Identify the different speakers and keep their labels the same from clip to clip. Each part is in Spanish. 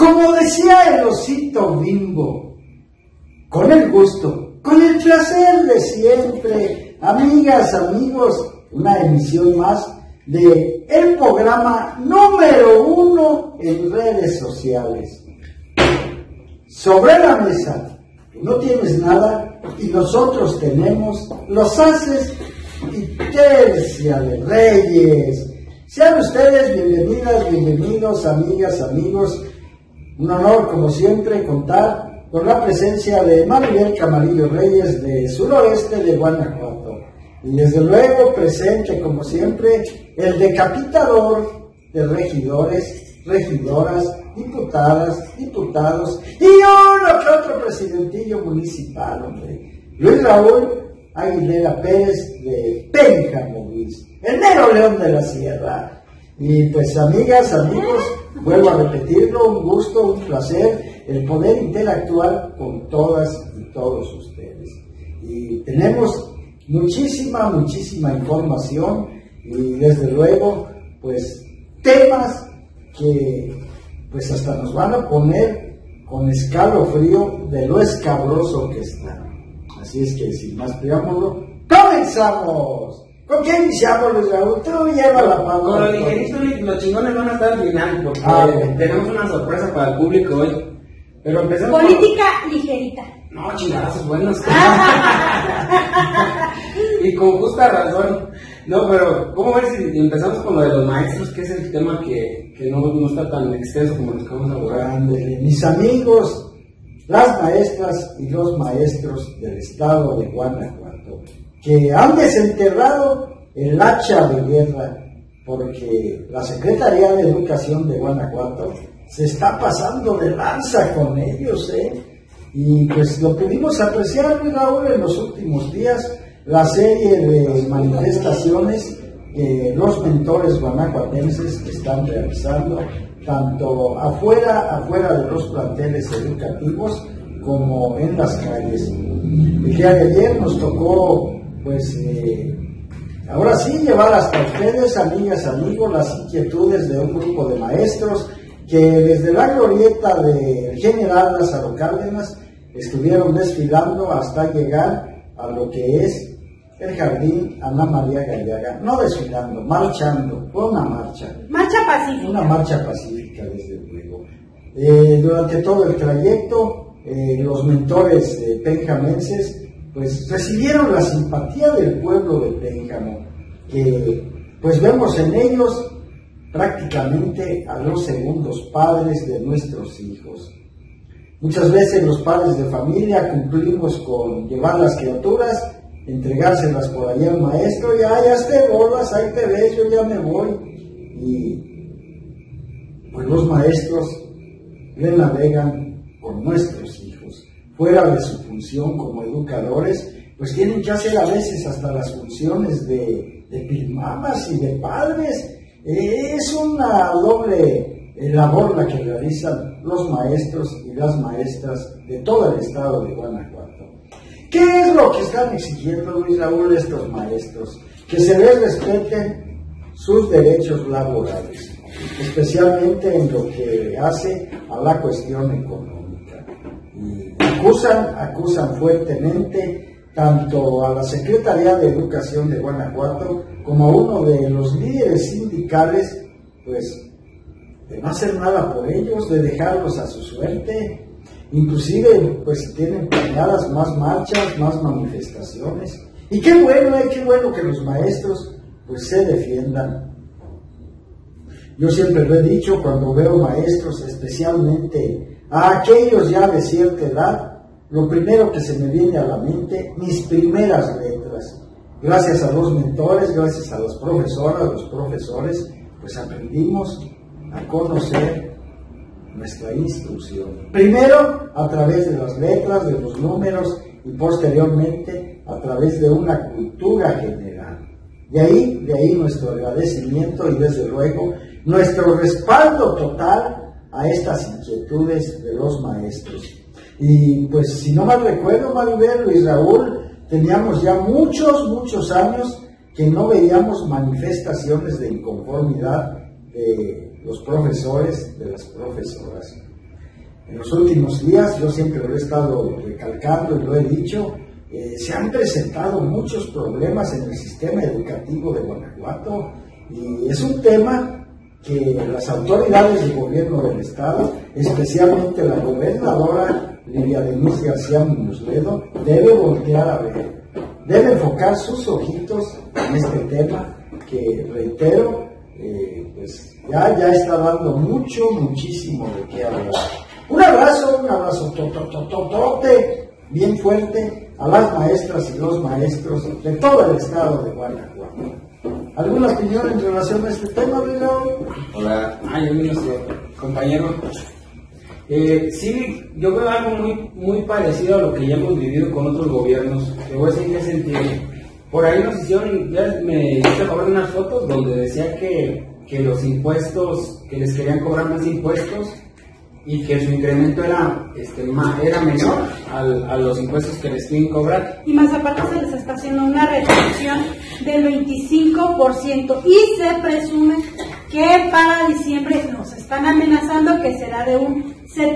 Speaker 1: Como decía el osito Bimbo, con el gusto, con el placer de siempre, amigas, amigos, una emisión más de el programa número 1 en redes sociales. Sobre la mesa, no tienes nada y nosotros tenemos los haces y tercia de reyes. Sean ustedes bienvenidas, bienvenidos, amigas, amigos. Un honor, como siempre, contar con la presencia de Maribel Camarillo Reyes, de suroeste de Guanajuato. Y desde luego presente, como siempre, el decapitador de regidores, regidoras, diputadas, diputados y uno que otro presidentillo municipal, hombre. Luis Raúl Aguilera Pérez de Pénjamo, Luis, el mero león de la sierra. Y pues, amigas, amigos, vuelvo a repetirlo, un gusto, un placer el poder interactuar con todas y todos ustedes. Y tenemos muchísima información y desde luego, pues, temas que pues hasta nos van a poner con escalofrío de lo escabroso que está. Así es que, sin más preámbulo, ¡comenzamos! ¿Con qué iniciamos, Luis Raúl? Tú lleva la palabra.
Speaker 2: Con lo ligerito y los chingones van a estar al final, porque tenemos una sorpresa para el público hoy. Pero empezamos
Speaker 3: política ligerita.
Speaker 2: No, chingadazos buenos. Y con justa razón. No, pero ¿cómo ver si empezamos con lo de los maestros, que es el tema que no está tan extenso como los que vamos a abordar?
Speaker 1: Mis amigos, las maestras y los maestros del estado de Guanajuato, que han desenterrado el hacha de guerra, porque la Secretaría de Educación de Guanajuato se está pasando de lanza con ellos, y pues lo pudimos apreciar, Raúl, en los últimos días, la serie de manifestaciones que los mentores guanajuatenses están realizando, tanto afuera de los planteles educativos como en las calles. El día de ayer nos tocó, pues, ahora sí, llevar hasta ustedes, amigas, amigos, las inquietudes de un grupo de maestros que desde la glorieta del General Lázaro Cárdenas estuvieron desfilando hasta llegar a lo que es el Jardín Ana María Gallaga. No desfilando, marchando, fue una marcha.
Speaker 3: Marcha pacífica.
Speaker 1: Una marcha pacífica, desde luego. Durante todo el trayecto, los mentores penjamenses pues recibieron la simpatía del pueblo de Pénjamo, que pues vemos en ellos prácticamente a los segundos padres de nuestros hijos. Muchas veces los padres de familia cumplimos con llevar las criaturas, entregárselas por allá al maestro, y ya te bolas, ahí te ves, yo ya me voy. Y pues los maestros le navegan con nuestros hijos, fuera de su función como educadores, pues tienen que hacer a veces hasta las funciones de pilmamas y de padres. Es una doble labor la que realizan los maestros y las maestras de todo el estado de Guanajuato. ¿Qué es lo que están exigiendo, Luis Raúl, estos maestros? Que se les respeten sus derechos laborales, especialmente en lo que hace a la cuestión económica. Y acusan fuertemente tanto a la Secretaría de Educación de Guanajuato como a uno de los líderes sindicales, pues, de no hacer nada por ellos, de dejarlos a su suerte. Inclusive, pues, tienen planeadas más marchas, más manifestaciones. Y qué bueno que los maestros, pues, se defiendan. Yo siempre lo he dicho, cuando veo maestros, especialmente a aquellos ya de cierta edad, lo primero que se me viene a la mente, mis primeras letras. Gracias a los mentores, gracias a las profesoras, a los profesores, pues aprendimos a conocer nuestra instrucción. Primero a través de las letras, de los números, y posteriormente a través de una cultura general. De ahí nuestro agradecimiento y desde luego nuestro respaldo total a estas inquietudes de los maestros. Y pues, si no mal recuerdo, Maribel, Luis Raúl, teníamos ya muchos años que no veíamos manifestaciones de inconformidad de los profesores, de las profesoras. En los últimos días, yo siempre lo he estado recalcando y lo he dicho, se han presentado muchos problemas en el sistema educativo de Guanajuato y es un tema que las autoridades del gobierno del estado, especialmente la gobernadora Lidia Denise García Muñoz Ledo, debe voltear a ver, debe enfocar sus ojitos en este tema que, reitero, pues ya está dando muchísimo de qué hablar. Un abrazo totototote, bien fuerte a las maestras y los maestros de todo el estado de Guanajuato. ¿Alguna opinión en relación a este tema, Rigo?
Speaker 2: Hola, yo nuestro compañero. Sí, yo veo algo muy parecido a lo que ya hemos vivido con otros gobiernos. Te voy a decir en qué sentido. Por ahí nos hicieron, ya me hice favor de unas fotos donde decía que los impuestos, que les querían cobrar más impuestos y que su incremento era menor a los impuestos que les quieren cobrar.
Speaker 3: Y más aparte se les está haciendo una reducción del 25% y se presume que para diciembre nos están amenazando que será de un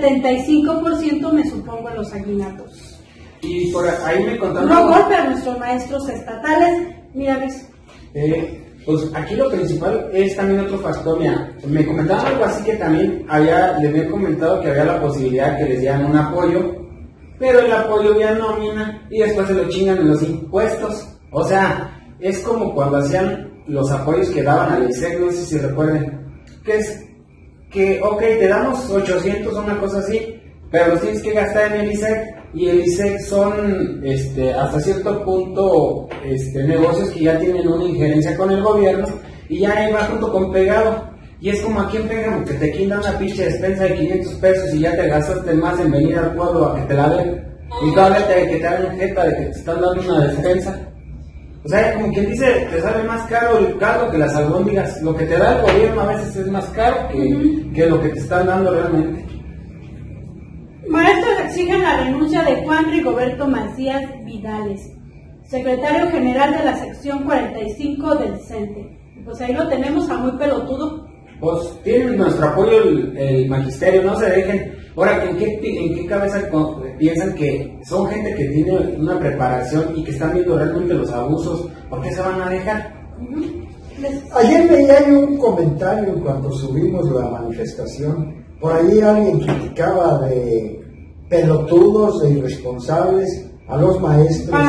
Speaker 3: 75%, me supongo, en los aguinaldos.
Speaker 2: Y por ahí me contaron...
Speaker 3: No golpe a nuestros maestros estatales. Mira, ves.
Speaker 2: Pues aquí lo principal es también otro factor. Mira, me comentaban algo así que también les había comentado que había la posibilidad que les dieran un apoyo, pero el apoyo ya nómina y después se lo chingan en los impuestos. O sea, es como cuando hacían los apoyos que daban al ISEC, no sé si recuerden, que es que, ok, te damos 800 o una cosa así, pero los tienes que gastar en el ISEC. Y el ISEC son hasta cierto punto negocios que ya tienen una injerencia con el gobierno y ya ahí va junto con pegado. Y es como aquí en Pégamo, que te quitan una pinche despensa de 500 pesos y ya te gastaste más en venir al pueblo a que te la den. Y todavía que te dan jeta de que te están dando una despensa. O sea, como quien dice, te sale más caro el caldo que las albóndigas. Lo que te da el gobierno a veces es más caro que lo que te están dando realmente.
Speaker 3: Maestros exigen la renuncia de Juan Rigoberto Macías Vidales, secretario general de la sección 45 del CENTE. Pues ahí lo tenemos a muy pelotudo.
Speaker 2: Pues tienen nuestro apoyo el magisterio, no se dejen. Ahora, ¿en qué cabeza piensan que son gente que tiene una preparación y que están viendo realmente los abusos? ¿Por qué se van a dejar?
Speaker 1: Ayer veía yo un comentario cuando subimos la manifestación. Por ahí alguien criticaba de pelotudos, de irresponsables a los maestros.
Speaker 3: Para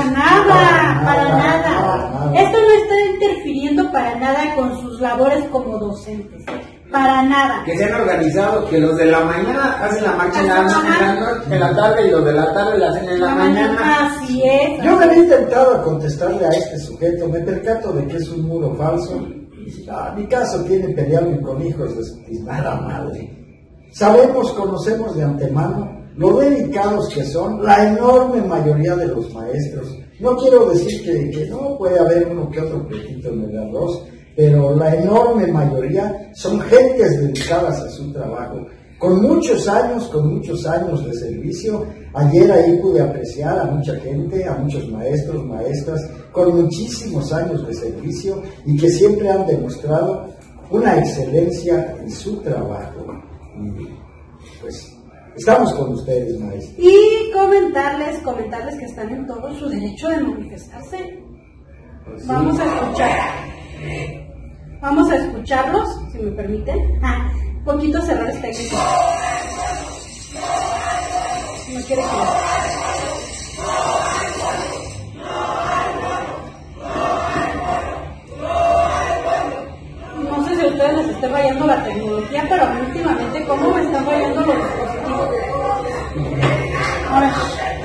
Speaker 3: nada. Esto no está interfiriendo para nada con sus labores como docentes. Para nada.
Speaker 2: Que se han organizado, que los de la mañana hacen la marcha en la tarde y los de la tarde la hacen en la mañana.
Speaker 3: Así es.
Speaker 1: Yo me he intentado contestarle a este sujeto, me percato de que es un muro falso. Mi caso tiene pelearme con hijos de su tiznada madre. Conocemos de antemano lo delicados que son la enorme mayoría de los maestros. No quiero decir que no puede haber uno que otro petito en el arroz, pero la enorme mayoría son gentes dedicadas a su trabajo, con muchos años de servicio. Ayer ahí pude apreciar a mucha gente, a muchos maestros, maestras, con muchísimos años de servicio y que siempre han demostrado una excelencia en su trabajo. Y pues estamos con ustedes, maestros.
Speaker 3: Y comentarles que están en todo su derecho de manifestarse.
Speaker 2: Pues sí.
Speaker 3: Vamos a escucharlos, si me permiten. Poquitos errores técnicos. No quiere que... No sé si a ustedes les esté fallando la tecnología, pero a mí últimamente, ¿cómo me están fallando los dispositivos? A ver.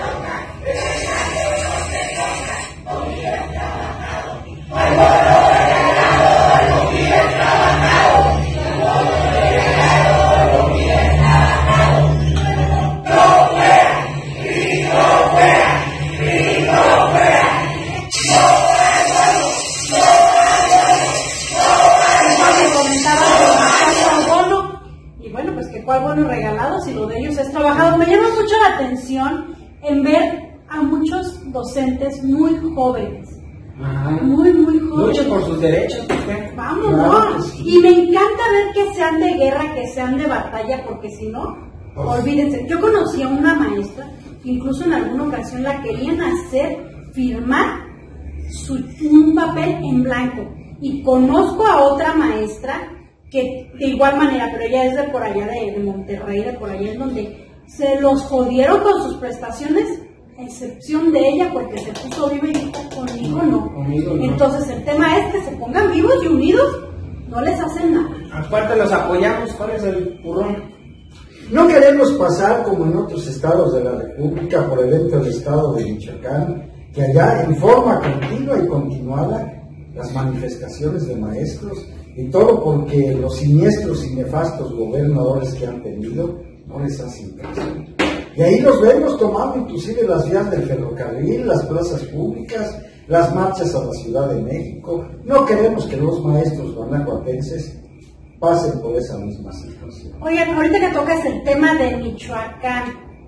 Speaker 3: ¿Cuál bono regalado si lo de ellos es trabajado? Me llama mucho la atención en ver a muchos docentes muy jóvenes. Muy jóvenes.
Speaker 2: Luchen por sus derechos.
Speaker 3: Vamos, no. Y me encanta ver que sean de guerra, que sean de batalla, porque si no, Olvídense, yo conocí a una maestra, incluso en alguna ocasión la querían hacer firmar un papel en blanco. Y conozco a otra maestra que de igual manera, pero ella es de por allá de Monterrey, de por allá en donde se los jodieron con sus prestaciones, a excepción de ella porque se puso viva y dijo, conmigo no. Entonces el tema es que se pongan vivos y unidos, no les hacen nada.
Speaker 2: Aparte los apoyamos, ¿cuál es el burrón?
Speaker 1: No queremos pasar como en otros estados de la República por evento del estado de Michoacán, que allá en forma continua y continuada las manifestaciones de maestros, y todo porque los siniestros y nefastos gobernadores que han tenido no les hacen caso. Y ahí los vemos tomando inclusive las vías del ferrocarril, las plazas públicas, las marchas a la Ciudad de México. No queremos que los maestros guanajuatenses pasen por esa misma situación.
Speaker 3: Oigan, ahorita que tocas el tema de Michoacán,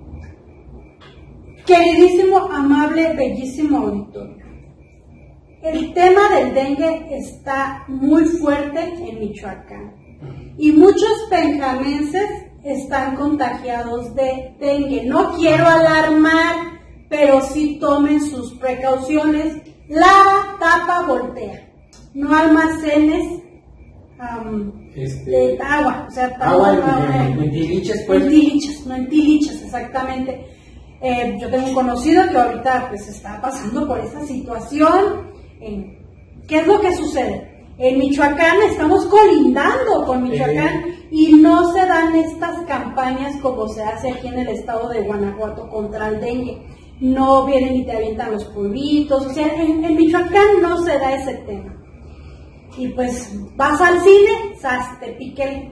Speaker 3: queridísimo, amable, bellísimo auditorio, el tema del dengue está muy fuerte en Michoacán y muchos penjamenses están contagiados de dengue. No quiero alarmar, pero sí tomen sus precauciones. Lava, tapa, voltea. No almacenes agua, o sea,
Speaker 2: en tiliches, pues.
Speaker 3: En tiliches, exactamente. Yo tengo un conocido que ahorita pues está pasando por esa situación. ¿Qué es lo que sucede? En Michoacán estamos colindando con Michoacán y no se dan estas campañas como se hace aquí en el estado de Guanajuato contra el dengue. No vienen y te avientan los polvitos, o sea, en Michoacán no se da ese tema. Y pues vas al cine, ¡zas! Te pique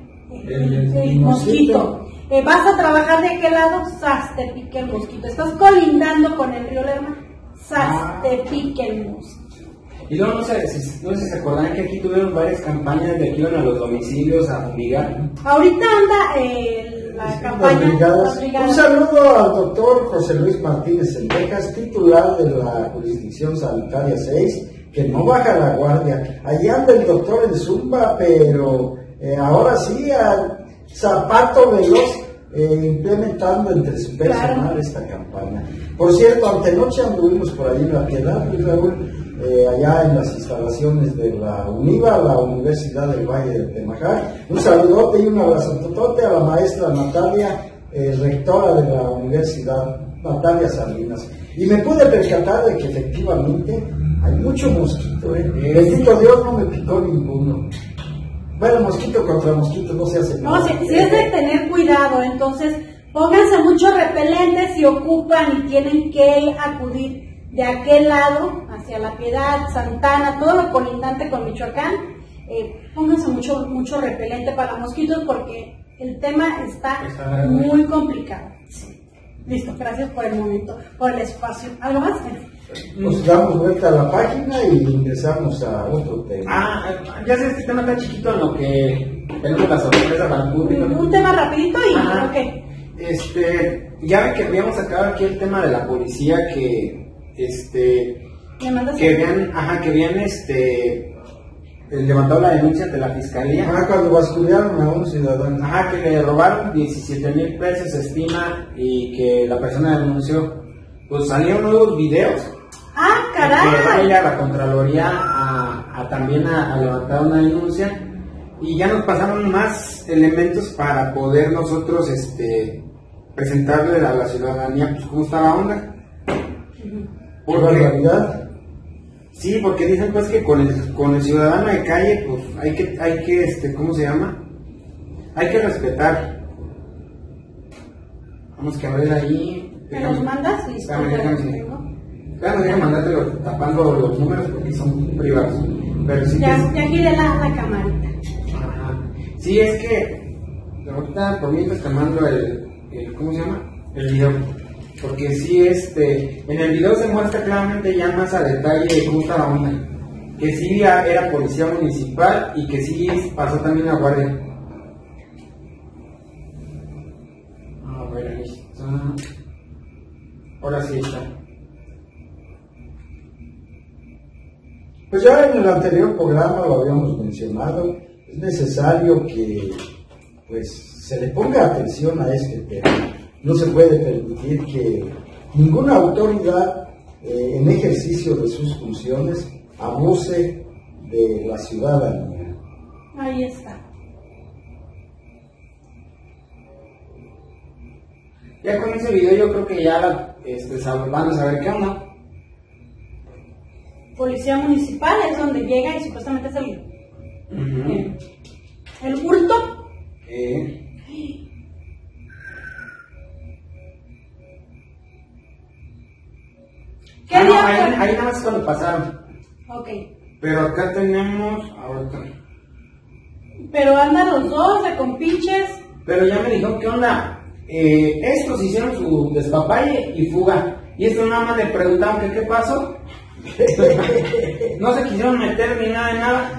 Speaker 3: el mosquito. Vas a trabajar de aquel lado, ¡zas! Te pique el mosquito. Estás colindando con el río Lerma, ¡zas! Te pique el mosquito.
Speaker 2: Y luego no sé si se acordarán que aquí tuvieron varias campañas de que iban a los domicilios a fumigar.
Speaker 3: Ahorita anda la campaña.
Speaker 1: Un saludo al doctor José Luis Martínez Sendejas, titular de la jurisdicción sanitaria 6, que no baja la guardia. Allí anda el doctor en Zumba, pero ahora sí, a zapato veloz, implementando entre su personal esta campaña. Por cierto, antenoche anduvimos por allí en La Piedad, Luis Raúl, allá en las instalaciones de la UNIVA, la Universidad del Valle de Temajac. Un saludote y un abrazotote a la maestra Natalia, rectora de la Universidad, Natalia Salinas. Y me pude percatar de que efectivamente hay mucho mosquito, bendito Dios, no me picó ninguno. Bueno, mosquito contra mosquito no se hace nada.
Speaker 3: No, si es de tener cuidado, entonces pónganse muchos repelentes si ocupan y tienen que acudir de aquel lado, hacia La Piedad, Santana, todo lo colindante con Michoacán. Pónganse mucho repelente para mosquitos porque el tema está muy complicado. Sí. Listo, gracias por el momento, por el espacio. ¿Algo más?
Speaker 1: Nos damos vuelta a la página y ingresamos a otro tema.
Speaker 2: Ya sé, este tema está chiquito en lo que tenemos la sorpresa para el público.
Speaker 3: Un tema rapidito y ok.
Speaker 2: Ya ven que habíamos sacado aquí el tema de la policía que habían levantado la denuncia ante la fiscalía.
Speaker 1: Cuando basculearon a un ciudadano.
Speaker 2: Que le robaron 17,000 pesos, se estima, y que la persona denunció. Pues salieron nuevos videos.
Speaker 3: ¡Caray!
Speaker 2: Que la Contraloría también a levantar una denuncia, y ya nos pasaron más elementos para poder nosotros presentarle a la ciudadanía pues cómo está la onda.
Speaker 1: ¿Realidad?
Speaker 2: Sí, porque dicen pues que con el ciudadano de calle pues hay que ¿cómo se llama? Hay que respetar. Vamos que a ver ahí.
Speaker 3: ¿Me los mandas? Listo.
Speaker 2: Déjame mandártelo tapando los números porque son privados. Pero sí
Speaker 3: ya giré la camarita.
Speaker 2: Sí, es que ahorita por mientras te mando el ¿cómo se llama? El video. Porque sí, en el video se muestra claramente ya más a detalle de cómo está la onda. Que sí era policía municipal y que sí pasó también a guardia. A ver, ahí está. Ahora sí está.
Speaker 1: Pues ya en el anterior programa lo habíamos mencionado, es necesario que pues se le ponga atención a este tema. No se puede permitir que ninguna autoridad en ejercicio de sus funciones abuse de la ciudadanía.
Speaker 3: Ahí está.
Speaker 2: Ya con ese video yo creo que ya van a saber qué onda.
Speaker 3: Policía municipal es donde llega y supuestamente es el hurto. ¿Qué día fue?
Speaker 2: Ahí nada más es cuando pasaron.
Speaker 3: Ok.
Speaker 2: Pero acá tenemos ahorita.
Speaker 3: Pero andan los dos de compinches.
Speaker 2: Pero ya me dijo, ¿qué onda? Estos hicieron su despapalle y fuga. Y estos nada más le preguntaron que qué pasó. No se quisieron meter ni nada de nada.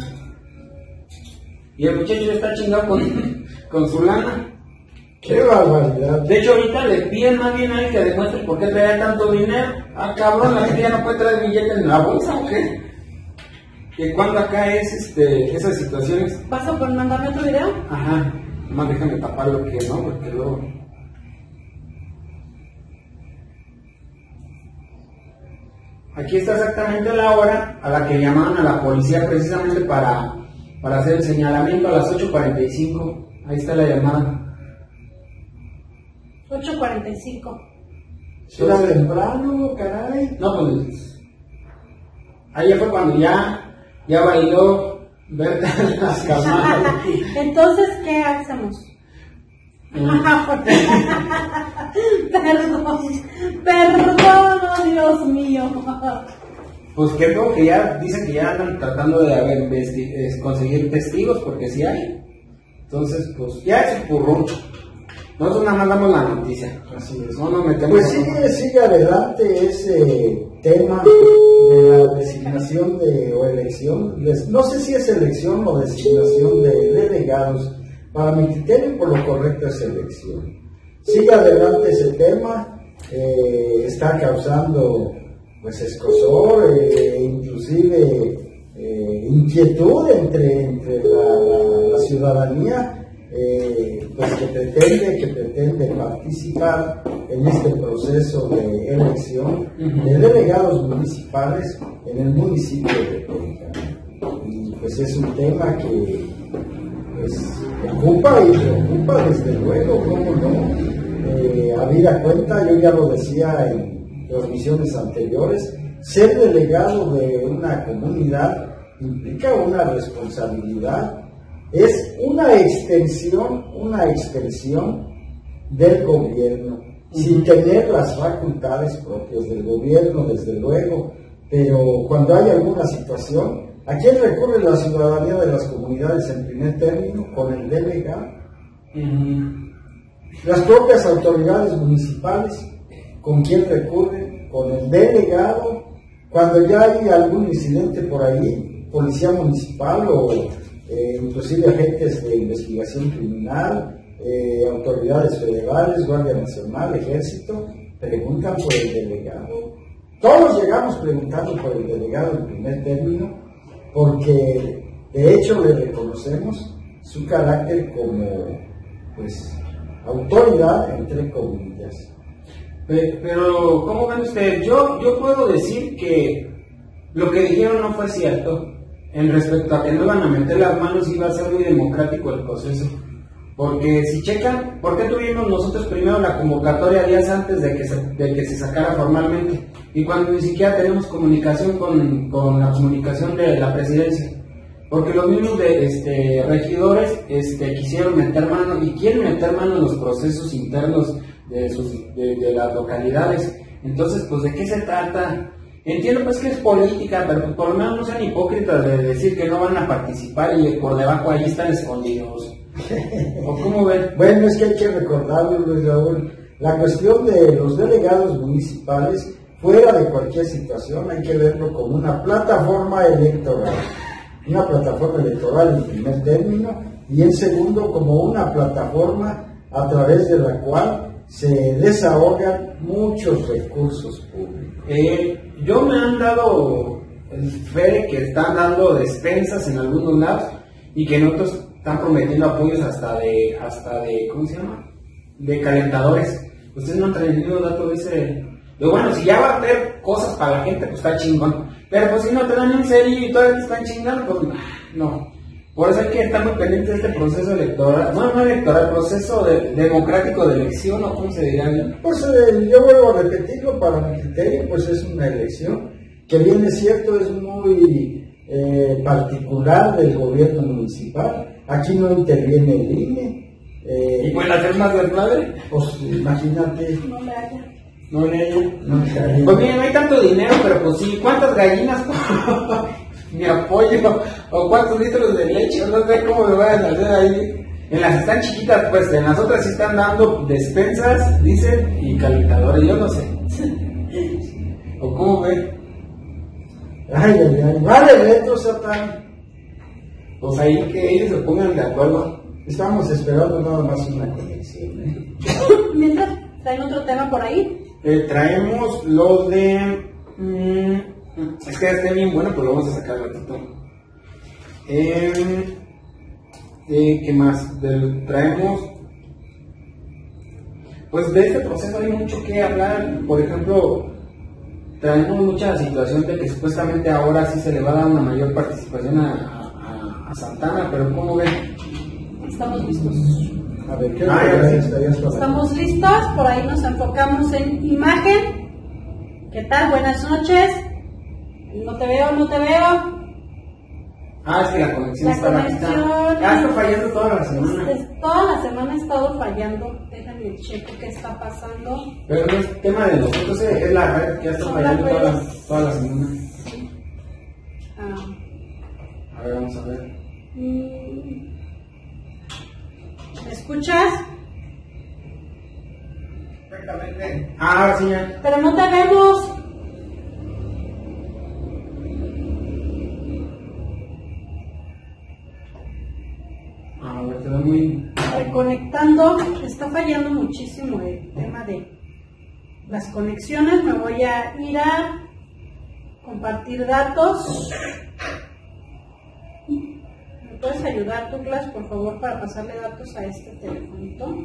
Speaker 2: Y el muchacho ya está chingado con su lana.
Speaker 1: ¡Qué barbaridad!
Speaker 2: De hecho, ahorita le piden más bien a él que demuestre por qué traía tanto dinero. Ah, cabrón, la gente ya no puede traer billetes en la bolsa, ¿o qué? Que cuando acá es esas situaciones.
Speaker 3: ¿Vas a mandarme otro video?
Speaker 2: Ajá, nomás déjame tapar lo que no, porque luego. Aquí está exactamente la hora a la que llamaron a la policía precisamente para hacer el señalamiento a las 8:45. Ahí está la llamada.
Speaker 3: 8:45.
Speaker 1: Era temprano, caray.
Speaker 2: No, pues. Ahí fue cuando ya bailó Berta las calmadas.
Speaker 3: Entonces, ¿qué hacemos? Perdón, oh Dios mío.
Speaker 2: Pues creo que ya dicen que ya andan tratando de conseguir testigos, porque sí hay. Entonces, pues ya es el purrón. Nosotros nada más damos la noticia.
Speaker 1: Así es.
Speaker 2: No nos metemos.
Speaker 1: Pues sigue adelante ese tema de la designación o elección. No sé si es elección o designación de delegados. Para mi criterio, por lo correcto es elección. Sigue adelante ese tema. Está causando pues escosor, inclusive inquietud entre la ciudadanía. Pues que pretende participar en este proceso de elección de delegados municipales en el municipio de Pénjamo. Y pues es un tema que pues preocupa desde luego, cómo no. Habida cuenta, yo ya lo decía en transmisiones anteriores, ser delegado de una comunidad implica una responsabilidad. Es una extensión del gobierno, sin tener las facultades propias del gobierno, desde luego, pero cuando hay alguna situación, ¿a quién recurre la ciudadanía de las comunidades en primer término? Con el delegado. Las propias autoridades municipales, ¿con quién recurren? Con el delegado. Cuando ya hay algún incidente por ahí, policía municipal o inclusive agentes de investigación criminal, autoridades federales, Guardia Nacional, Ejército, preguntan por el delegado. Todos llegamos preguntando por el delegado en primer término, porque de hecho le reconocemos su carácter como pues autoridad entre comillas.
Speaker 2: Pero ¿cómo ven ustedes? Yo puedo decir que lo que dijeron no fue cierto. En respecto a que no iban a meter las manos, iba a ser muy democrático el proceso. Porque si checan, ¿por qué tuvimos nosotros primero la convocatoria días antes de que se sacara formalmente? Y cuando ni siquiera tenemos comunicación con la comunicación de la presidencia. Porque los mismos regidores quisieron meter mano y quieren meter mano en los procesos internos de las localidades. Entonces, pues, ¿de qué se trata? Entiendo pues que es política, pero por lo menos no sean hipócritas de decir que no van a participar y por debajo ahí están escondidos. ¿O cómo ven?
Speaker 1: Bueno, es que hay que recordarlo, Luis Raúl. La cuestión de los delegados municipales, fuera de cualquier situación, hay que verlo como una plataforma electoral. Una plataforma electoral en primer término, y en segundo como una plataforma a través de la cual se desahogan muchos recursos públicos.
Speaker 2: Yo me han dado fe que están dando despensas en algunos lados y que en otros están prometiendo apoyos hasta de, ¿cómo se llama? De calentadores. Ustedes no han traído datos de ese. Pero bueno, si ya va a haber cosas para la gente, pues está chingón. Pero pues si no te dan en serio y todavía te están chingando, pues no. Por eso hay que estar muy pendiente de este proceso electoral, no electoral, proceso democrático de elección, o cómo se dirá.
Speaker 1: Pues yo vuelvo a repetirlo, para mi criterio, pues es una elección que bien es cierto, es muy particular del gobierno municipal. Aquí no interviene el INE.
Speaker 2: ¿Y pueden hacer más desmadre?
Speaker 1: Pues imagínate.
Speaker 3: No le haya.
Speaker 2: No le haya.
Speaker 1: No le haya.
Speaker 2: Pues miren, no hay tanto dinero, pero pues sí, ¿cuántas gallinas? Mi apoyo, o cuántos litros de leche, no sé cómo me vayan a hacer ahí. En las están chiquitas, pues en las otras sí están dando despensas, dicen, y calentadores, yo no sé. ¿O cómo ven?
Speaker 1: Ay, vale, retro, Satán.
Speaker 2: Pues ahí que ellos se pongan de acuerdo.
Speaker 1: Estamos esperando nada más una conexión.
Speaker 3: Mientras, ¿traen otro tema por ahí?
Speaker 2: Traemos lo de... es que esté bien bueno, pues lo vamos a sacar ratito. ¿Qué más? Traemos... Pues de este proceso hay mucho que hablar. Por ejemplo, traemos mucha situación de que supuestamente ahora sí se le va a dar una mayor participación a Santana, pero ¿cómo ven?
Speaker 3: Estamos listos.
Speaker 1: A ver, ¿qué
Speaker 3: Estamos listos, por ahí nos enfocamos en imagen. ¿Qué tal? Buenas noches. No te veo.
Speaker 2: Es que la conexión está
Speaker 3: conexión
Speaker 2: está fallando toda la semana.
Speaker 3: Toda la semana ha estado fallando. Déjame checo qué está pasando.
Speaker 2: Pero no es tema de nosotros, es la red que ya está fallando toda la semana. A ver, vamos a ver.
Speaker 3: ¿Me escuchas?
Speaker 2: Perfectamente. Ahora sí ya.
Speaker 3: Pero no te vemos.
Speaker 2: A ver, te doy muy...
Speaker 3: Reconectando, está fallando muchísimo el tema de las conexiones. Me voy a ir a compartir datos. ¿Me puedes ayudar, Douglas, por favor, para pasarle datos a este telefonito?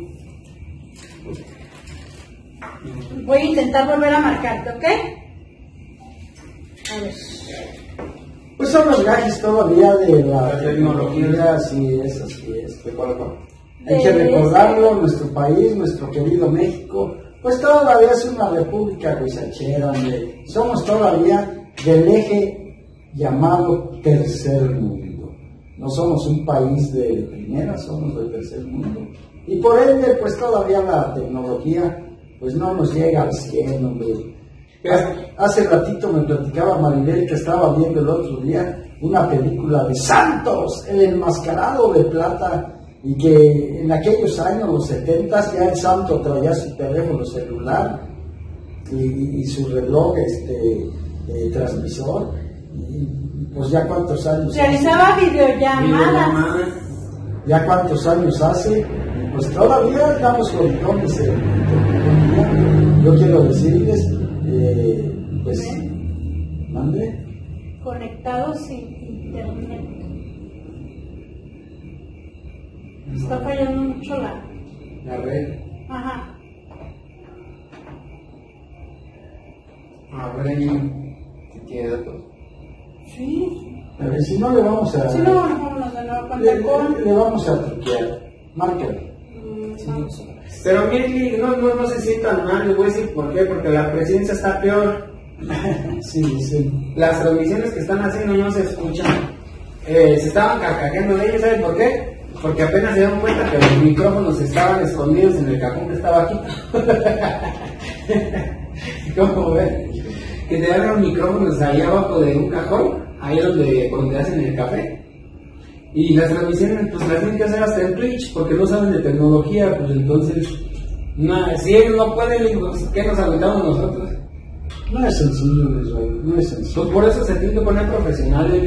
Speaker 3: Voy a intentar volver a marcarte, ¿ok? A ver.
Speaker 1: Pues son los gajes todavía de la tecnología, sí, es así es. Hay que recordarlo, nuestro país, nuestro querido México, pues todavía es una república guisachera, donde somos todavía del eje llamado tercer mundo. No somos un país de primera, somos del tercer mundo. Y por ende, pues todavía la tecnología, pues no nos llega al 100, hombre. Hace ratito me platicaba Maribel que estaba viendo el otro día una película de Santos, el enmascarado de plata, y que en aquellos años, los 70, ya el santo traía su teléfono celular y su reloj transmisor, y pues ya cuántos años
Speaker 3: realizaba videollamadas.
Speaker 1: Ya cuántos años hace, pues todavía estamos con dones en tecnología. Yo quiero decirles, pues, mande.
Speaker 3: Conectados sin internet. Está fallando mucho
Speaker 2: la red.
Speaker 3: Ajá.
Speaker 2: A ver, si tiene datos.
Speaker 3: Sí.
Speaker 1: A ver, si no le vamos a...
Speaker 3: Si no, vámonos de nuevo.
Speaker 1: Le vamos a truquear. Márcalo.
Speaker 3: Vamos.
Speaker 2: Pero miren, no se sientan mal, les voy a decir por qué, porque la presidencia está peor.
Speaker 1: Sí, sí.
Speaker 2: Las transmisiones que están haciendo no se escuchan. Se estaban carcajeando de ellos, ¿saben por qué? Porque apenas se dieron cuenta que los micrófonos estaban escondidos en el cajón que estaba aquí. ¿Cómo ven? Que te dan los micrófonos ahí abajo de un cajón, ahí donde hacen el café. Y las transmisiones, pues las tienen que hacer hasta en Twitch, porque no saben de tecnología, pues entonces, si ellos no pueden, pues, ¿qué nos aguantamos nosotros?
Speaker 1: No es sencillo, Israel, no es sencillo.
Speaker 2: Pues por eso se tiene que poner profesionales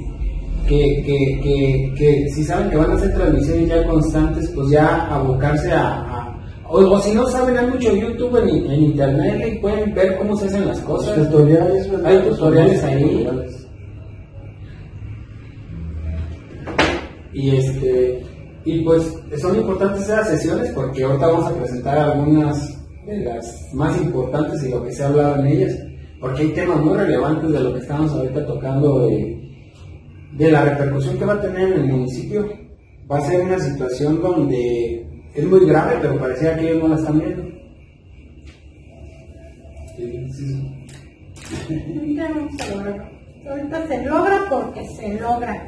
Speaker 2: que si saben que van a hacer transmisiones ya constantes, pues ya abocarse o si no saben, hay mucho YouTube en internet y pueden ver cómo se hacen las cosas.
Speaker 1: Tutoriales, ¿verdad?
Speaker 2: Hay tutoriales ahí. Y pues son importantes esas sesiones porque ahorita vamos a presentar algunas de las más importantes y lo que se ha hablado en ellas, porque hay temas muy relevantes de lo que estamos ahorita tocando de la repercusión que va a tener en el municipio. Va a ser una situación donde es muy grave, pero parecía que ellos no la están viendo.
Speaker 3: Ya vamos a lograrlo. Ahorita se logra porque se logra.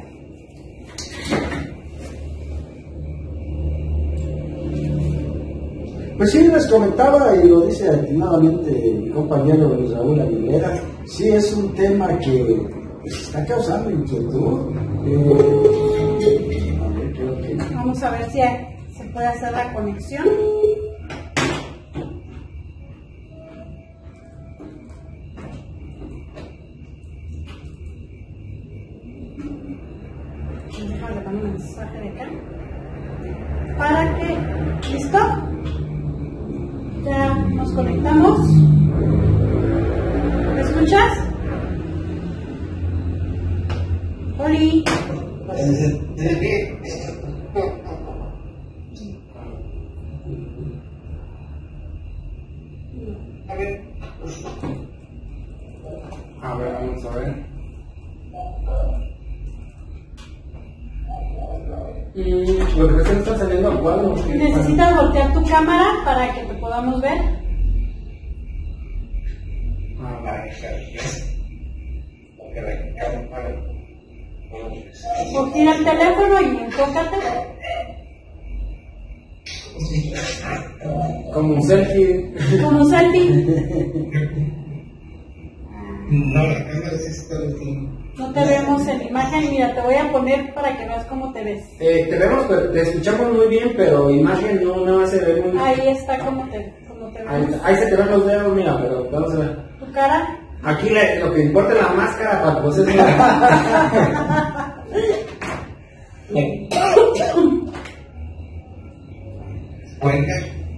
Speaker 1: Pues sí, les comentaba, y lo dice atinadamente mi compañero Luis Raúl Aguilera, sí es un tema que pues, está causando inquietud. A ver, creo que...
Speaker 3: Vamos a ver si se puede hacer la conexión. Déjame le mando un mensaje de acá. Para que... ¿Listo? Ya nos conectamos. ¿Me escuchas? Oli.
Speaker 2: A ver, vamos a ver. Lo que recién está saliendo a cuadro.
Speaker 3: Necesitas voltear tu cámara para que te podamos ver. O tira el teléfono y enfócate.
Speaker 2: Como un selfie.
Speaker 3: Como selfie.
Speaker 4: No, la cámara sí está aquí.
Speaker 3: No te vemos en imagen. Mira, te voy a poner para que veas cómo te ves.
Speaker 2: Te vemos, te escuchamos muy bien, pero imagen no se ve muy bien.
Speaker 3: Ahí está como te ves.
Speaker 2: Ahí se te ven los dedos, mira, pero vamos a ver.
Speaker 3: Tu cara.
Speaker 2: Aquí lo que importa es la máscara para pues es
Speaker 4: Cuenca.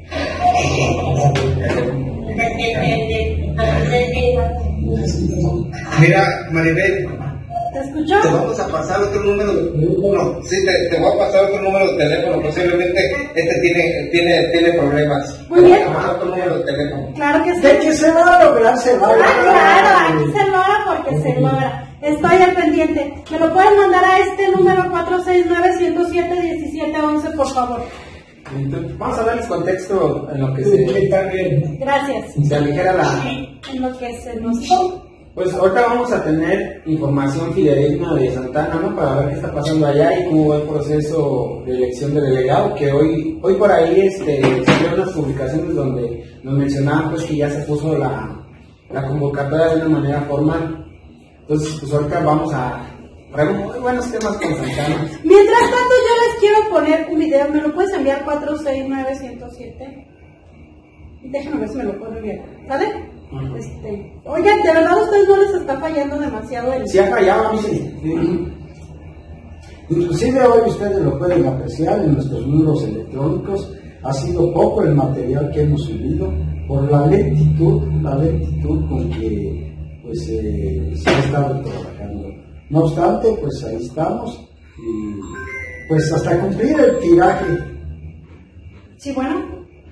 Speaker 4: Mira, Maribel,
Speaker 3: ¿Te escuchó?
Speaker 4: te vamos a pasar otro número de teléfono. Sí, te voy a pasar otro número de teléfono. Posiblemente tiene problemas.
Speaker 3: Muy bien.
Speaker 4: Te voy a pasar otro número de teléfono.
Speaker 3: Claro que sí.
Speaker 1: De que se va a lograr, se va a lograr.
Speaker 3: Ah, claro, aquí se logra porque se logra. Estoy al pendiente. Me lo pueden mandar a este número 469-107-1711, por favor.
Speaker 2: Entonces, vamos a darles contexto en lo que se
Speaker 3: Gracias.
Speaker 2: aligera la...
Speaker 3: En lo que se nos...
Speaker 2: Pues ahorita vamos a tener información fidedigna de Santana, ¿no? Para ver qué está pasando allá y cómo va el proceso de elección de delegado, que hoy por ahí salieron unas publicaciones donde nos mencionaban pues que ya se puso la convocatoria de una manera formal. Entonces, pues ahorita vamos a traer muy buenos temas con Santana.
Speaker 3: Mientras tanto, yo les quiero poner un video. ¿Me lo puedes enviar 469-107? Déjame ver si me lo puedo enviar. ¿Sale? Oigan, de verdad a ustedes no les está fallando demasiado el...
Speaker 2: Sí ha fallado, a mí sí.
Speaker 1: Inclusive hoy ustedes lo pueden apreciar en nuestros muros electrónicos. Ha sido poco el material que hemos subido por la lentitud con que pues, se ha estado trabajando. No obstante, pues ahí estamos y pues hasta cumplir el tiraje.
Speaker 3: Sí, bueno.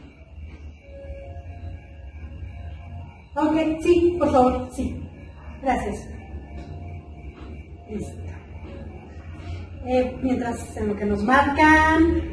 Speaker 3: Ok, sí, por favor, sí. Gracias. Listo. Mientras en lo que nos marcan,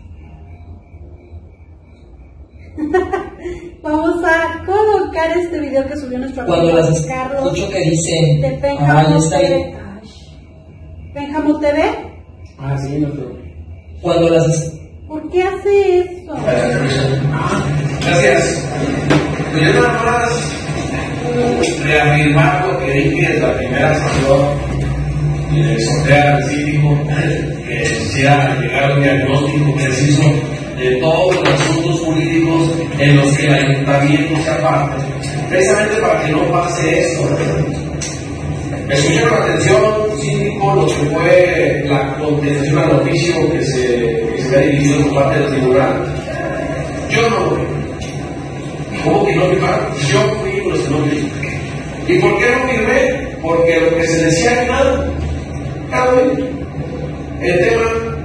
Speaker 3: vamos a colocar este video que subió nuestro
Speaker 5: Cuando
Speaker 3: amigo
Speaker 5: las
Speaker 3: Carlos
Speaker 5: escucho que dicen,
Speaker 3: de Pénjamo
Speaker 5: ya está
Speaker 3: TV.
Speaker 5: bien.
Speaker 3: Pénjamo TV.
Speaker 2: Ah, sí, no creo.
Speaker 5: Cuando las
Speaker 3: ¿Por qué hace eso?
Speaker 6: Gracias. Pues yo nada más reafirmar lo que dije desde la primera sesión y le exhorté al cívico que quisiera llegar a un diagnóstico preciso de todos los asuntos jurídicos en los que el ayuntamiento se aparte, precisamente para que no pase esto. Escuché con atención, síndico, lo que fue la contestación al oficio que se ha dirigido por parte del tribunal. Yo no voy. ¿Cómo que no firmaron? Yo fui con los que no firmé. ¿Y por qué no firmé? Porque lo que se decía nada. El tema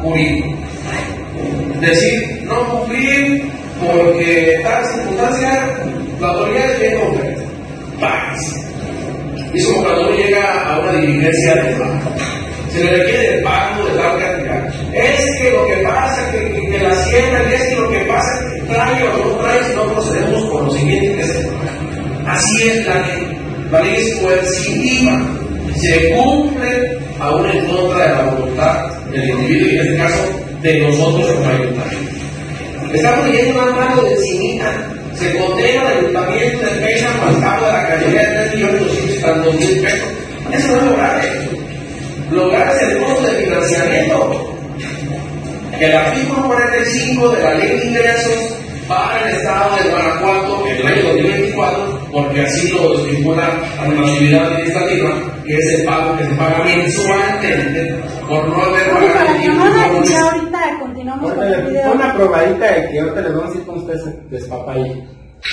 Speaker 6: jurídico. Decir no cumplir porque tal circunstancia, la autoridad llega a oferta. Pagas. Es como cuando uno llega a una diligencia del banco. Se le requiere el pago de tal cantidad. Es que lo que pasa, que la hacienda, es que lo que pasa, que trae o no trae, si no procedemos por lo siguiente que se paga. Así es la ley. La ley es coercitiva. Se cumple aún en contra de la voluntad del individuo y en este caso de nosotros como ayuntamiento. Estamos leyendo una mano de encimita. Se condena al ayuntamiento de fecha al pago de la cantidad de 3.200.000 pesos. Eso no es lograr. Lograr es el costo de financiamiento. El artículo 45 de la Ley de Ingresos para el Estado de Guanajuato en el año 2024, porque así lo estipula la normatividad administrativa, que es el pago que se paga mensualmente por no haber pagado.
Speaker 3: Para que no la escuché ahorita, continuamos con el video.
Speaker 2: Una probadita de que ahorita les vamos a decir cómo está ese despapalle.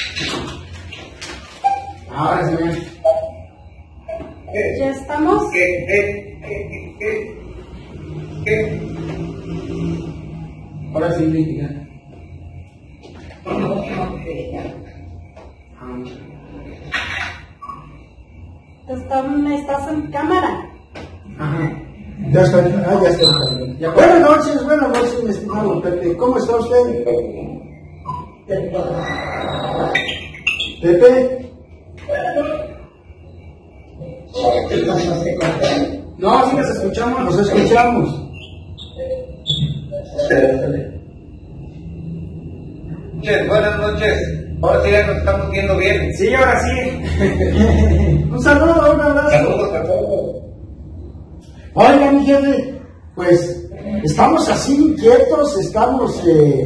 Speaker 2: Ahora sí, bien.
Speaker 3: ¿Ya estamos?
Speaker 2: Ahora sí, Lítica.
Speaker 3: ¿Estás en cámara?
Speaker 2: Ajá.
Speaker 1: Ya está, ya está. Ya. Buenas noches, mi estimado Pepe. ¿Cómo está usted? Pepe.
Speaker 2: No, sí nos escuchamos.
Speaker 1: Nos escuchamos.
Speaker 4: Buenas noches. Ahora sí ya nos estamos viendo bien.
Speaker 2: Sí, ahora sí.
Speaker 1: Un saludo, un abrazo.
Speaker 4: Saludos a todos.
Speaker 1: Oiga, mi jefe, pues estamos así inquietos, estamos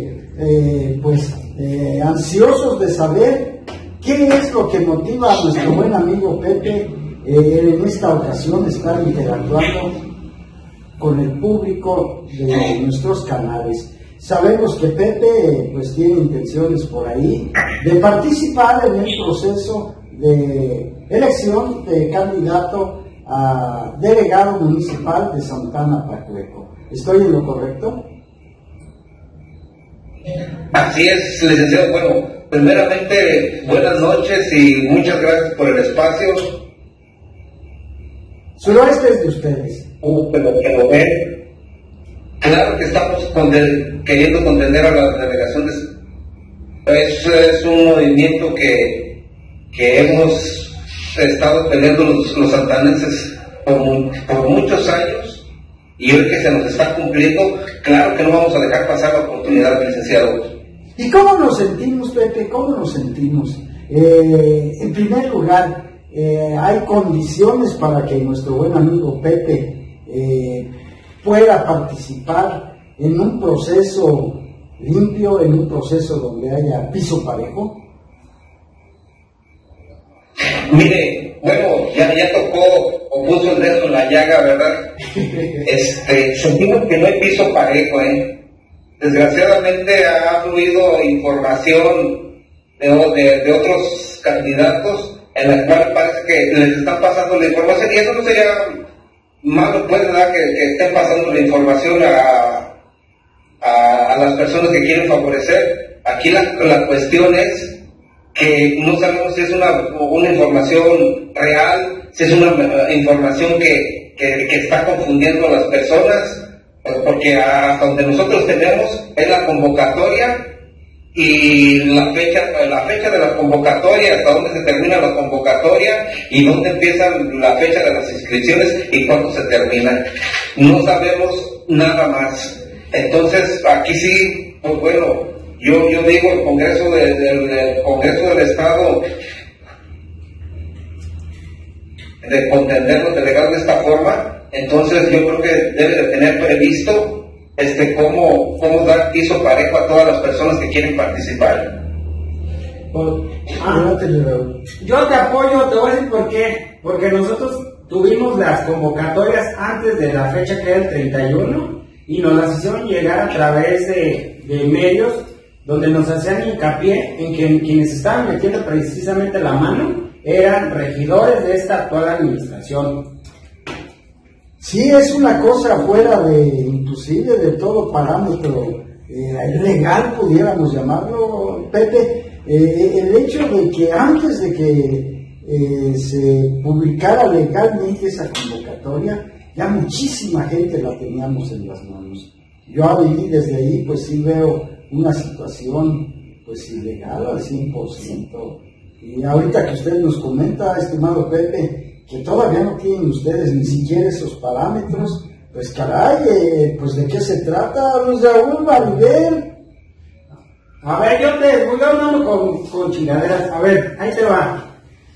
Speaker 1: ansiosos de saber qué es lo que motiva a nuestro buen amigo Pepe en esta ocasión estar interactuando con el público de nuestros canales. Sabemos que Pepe pues tiene intenciones por ahí de participar en el proceso de elección de candidato a delegado municipal de Santana Pacueco. ¿Estoy en lo correcto?
Speaker 4: Así es, licenciado. Bueno, primeramente, buenas noches y muchas gracias por el espacio.
Speaker 1: Suroeste es de ustedes.
Speaker 4: Pero que lo ven. Claro que estamos queriendo contender a la delegación de... Es un movimiento que hemos estado teniendo los santanenses por muchos años, y hoy que se nos está cumpliendo, claro que no vamos a dejar pasar la oportunidad, licenciado.
Speaker 1: ¿Y cómo nos sentimos, Pepe? ¿Cómo nos sentimos? En primer lugar, hay condiciones para que nuestro buen amigo Pepe pueda participar en un proceso limpio, en un proceso donde haya piso parejo.
Speaker 4: Mire, bueno, ya tocó o puso el dedo en la llaga, ¿verdad? Sentimos que no hay piso parejo, Desgraciadamente ha fluido información de otros candidatos en la cual parece que les están pasando la información, y eso no sería malo, pues, ¿verdad? Que estén pasando la información a las personas que quieren favorecer. Aquí la cuestión es que no sabemos si es una información real, si es una información que está confundiendo a las personas, porque hasta donde nosotros tenemos es la convocatoria y la fecha de la convocatoria, hasta dónde se termina la convocatoria y dónde empieza la fecha de las inscripciones y cuándo se termina. No sabemos nada más. Entonces, aquí sí, pues bueno, yo digo, el Congreso Congreso del Estado, de contender los delegados de esta forma, entonces yo creo que debe de tener previsto cómo dar piso parejo a todas las personas que quieren participar.
Speaker 2: Yo te apoyo, te voy a decir por qué. Porque nosotros tuvimos las convocatorias antes de la fecha que era el 31 y nos las hicieron llegar a través de medios donde nos hacían hincapié en que quienes estaban metiendo precisamente la mano eran regidores de esta actual administración.
Speaker 1: Sí, es una cosa fuera de inclusive de todo parámetro legal, pudiéramos llamarlo, Pepe, el hecho de que antes de que se publicara legalmente esa convocatoria, ya muchísima gente la teníamos en las manos. Yo ahí, desde ahí, pues sí veo una situación pues ilegal al 100%. Y ahorita que usted nos comenta, estimado Pepe, que todavía no tienen ustedes ni siquiera esos parámetros, pues caray, pues de qué se trata, Luis Raúl Maribel.
Speaker 2: A ver, yo te voy hablando con chingaderas. A ver, ahí te va.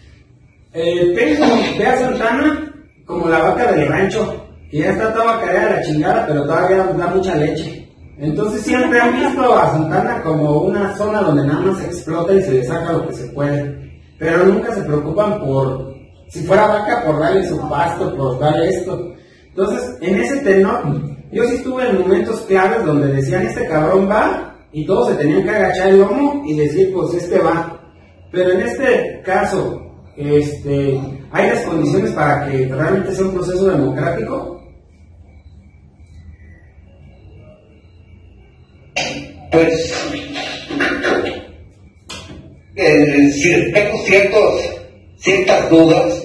Speaker 2: Ve a Santana como la vaca del rancho, que ya está toda caída de la chingada, pero todavía da mucha leche. Entonces siempre han visto a Santana como una zona donde nada más se explota y se le saca lo que se puede. Pero nunca se preocupan por, si fuera vaca, por darle su pasto, por darle esto. Entonces, en ese tenor, yo sí estuve en momentos claves donde decían, este cabrón va, y todos se tenían que agachar el lomo y decir, pues este va. Pero en este caso, ¿hay las condiciones para que realmente sea un proceso democrático?
Speaker 4: Pues, si tengo ciertas dudas.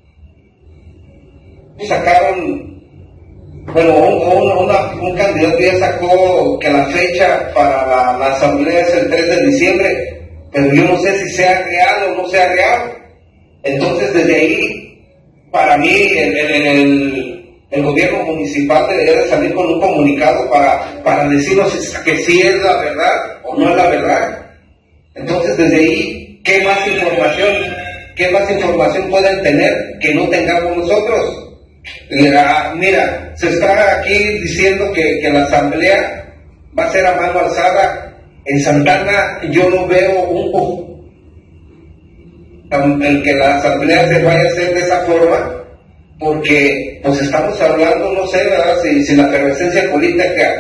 Speaker 4: Sacaron, bueno, un candidato ya sacó que la fecha para la asamblea es el 3 de diciembre, pero yo no sé si sea real o no sea real. Entonces, desde ahí, para mí, el gobierno municipal debería de salir con un comunicado para decirnos que sí es la verdad o no es la verdad. Entonces, desde ahí, ¿qué más información pueden tener que no tengamos nosotros? Mira, se está aquí diciendo que la asamblea va a ser a mano alzada. En Santana yo no veo el que la asamblea se vaya a hacer de esa forma, porque pues estamos hablando, no sé, ¿verdad? Si la efervescencia política,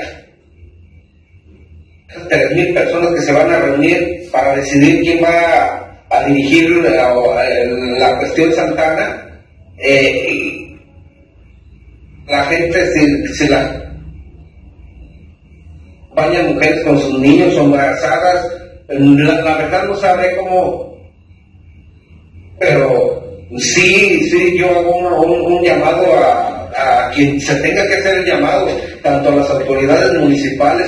Speaker 4: 3,000 personas que se van a reunir para decidir quién va a dirigir la cuestión Santana, la gente, si vayan mujeres con sus niños o embarazadas, la verdad no sabré cómo, pero sí yo hago un llamado a quien se tenga que hacer el llamado, tanto a las autoridades municipales,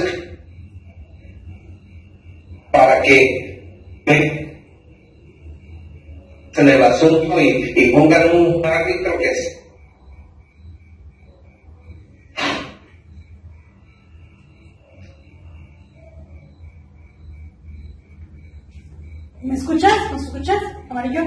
Speaker 4: para que en el asunto y pongan un árbitro que es.
Speaker 3: ¿Me escuchas? ¿Me escuchas, Amarillo?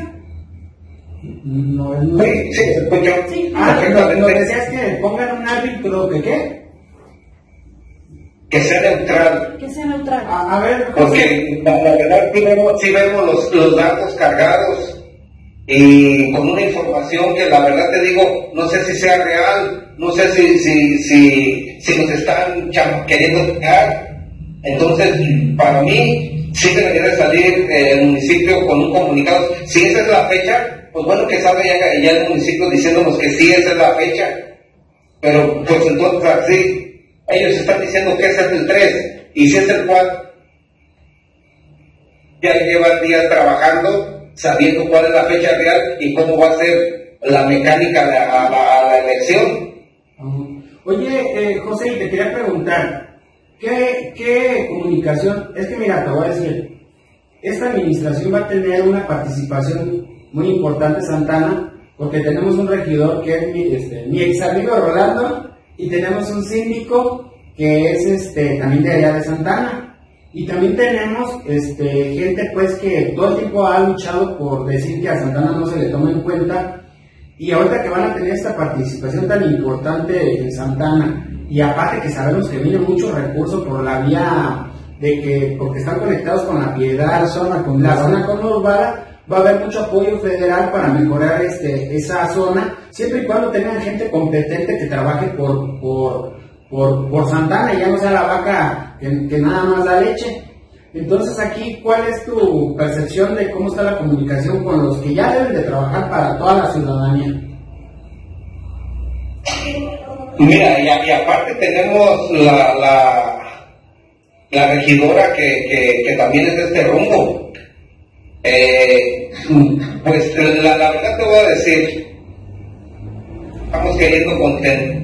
Speaker 1: No,
Speaker 4: Sí, se escucha.
Speaker 3: Sí.
Speaker 2: Lo decías que pongan un árbitro, ¿de qué?
Speaker 4: Que sea neutral.
Speaker 3: Que sea neutral.
Speaker 2: A ver,
Speaker 4: Porque la verdad sí vemos los datos cargados y con una información que la verdad te digo, no sé si sea real, no sé si nos están queriendo pegar. Entonces, para mí, sí debería de salir el municipio con un comunicado. Si esa es la fecha, pues bueno, que salga ya el municipio diciéndonos que sí, esa es la fecha. Pero, pues entonces, así, ellos están diciendo que ese es el 3, y si es el 4, ya llevan días trabajando, sabiendo cuál es la fecha real y cómo va a ser la mecánica a la elección.
Speaker 2: Oye, José, te quería preguntar, ¿qué comunicación? Es que mira, te voy a decir, esta administración va a tener una participación muy importante, Santana, porque tenemos un regidor que es mi ex amigo Rolando, y tenemos un síndico que es también de allá de Santana, y también tenemos gente pues que todo el tiempo ha luchado por decir que a Santana no se le toma en cuenta, y ahorita que van a tener esta participación tan importante en Santana, y aparte que sabemos que viene mucho recurso por la vía de que, porque están conectados con la Piedad, la zona conurbada, va a haber mucho apoyo federal para mejorar esa zona, siempre y cuando tengan gente competente que trabaje por Santana, y ya no sea la vaca que nada más da leche. Entonces aquí, ¿cuál es tu percepción de cómo está la comunicación con los que ya deben de trabajar para toda la ciudadanía?
Speaker 4: Mira, y aparte tenemos la regidora que también es de este rumbo. Pues la verdad te voy a decir, estamos queriendo contener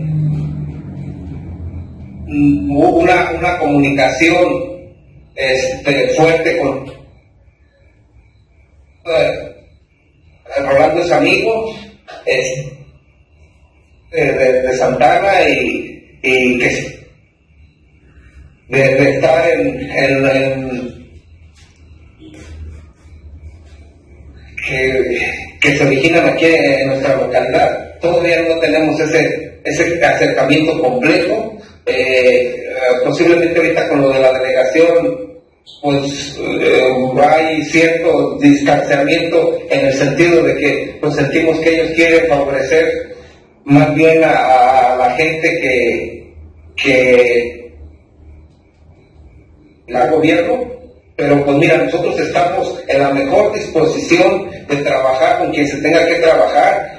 Speaker 4: una comunicación fuerte con Rolando es amigo de Santana y que de estar que se originan aquí en nuestra localidad. Todavía no tenemos ese acercamiento completo. Posiblemente ahorita con lo de la delegación pues hay cierto distanciamiento en el sentido de que pues sentimos que ellos quieren favorecer más bien a la gente que el gobierno, pero pues mira, nosotros estamos en la mejor disposición de trabajar con quien se tenga que trabajar.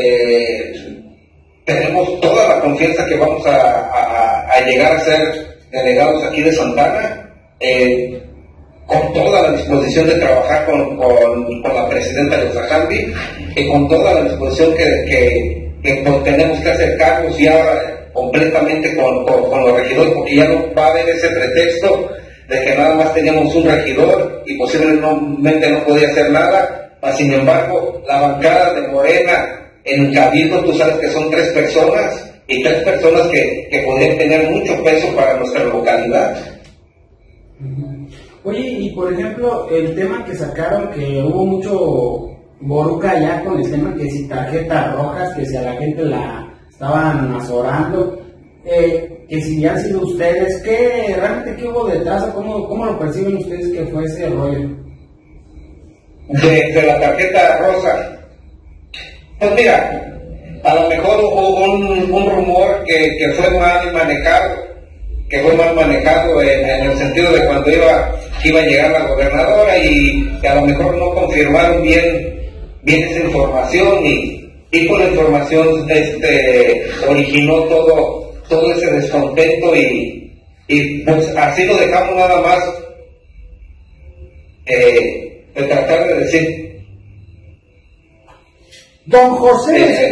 Speaker 4: Tenemos toda la confianza que vamos a llegar a ser delegados aquí de Santana, con toda la disposición de trabajar con la presidenta de Ojajambi y con toda la disposición que pues, tenemos que hacer cargos ya completamente con los regidores, porque ya no va a haber ese pretexto de que nada más teníamos un regidor y posiblemente no podía hacer nada. Sin embargo, la bancada de Morena en Cabildo, tú sabes que son 3 personas y 3 personas que podrían tener mucho peso para nuestra localidad.
Speaker 2: Oye, y por ejemplo, el tema que sacaron, que hubo mucho boruca ya con el tema que si tarjetas rojas, que si a la gente la estaban azorando, que si han sido ustedes, realmente qué hubo detrás, o cómo lo perciben ustedes que fue ese rollo?
Speaker 4: De la tarjeta rosa. Pues mira, a lo mejor hubo un rumor que fue mal manejado, en el sentido de cuando iba a llegar la gobernadora y que a lo mejor no confirmaron bien esa información y con la información originó todo ese descontento y pues así lo dejamos nada más de tratar de decir.
Speaker 1: Don José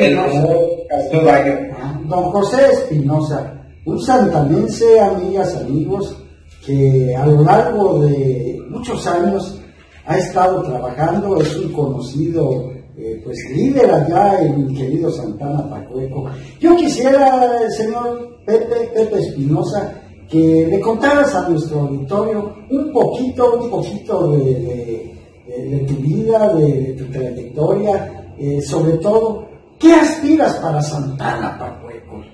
Speaker 1: Espinosa, un santanense, amigas, amigos, que a lo largo de muchos años ha estado trabajando, es un conocido pues líder allá en mi querido Santana Pacueco. Yo quisiera, señor Pepe Espinosa, que le contaras a nuestro auditorio un poquito de tu vida, de tu trayectoria, sobre todo, ¿qué aspiras para Santana Pacueco?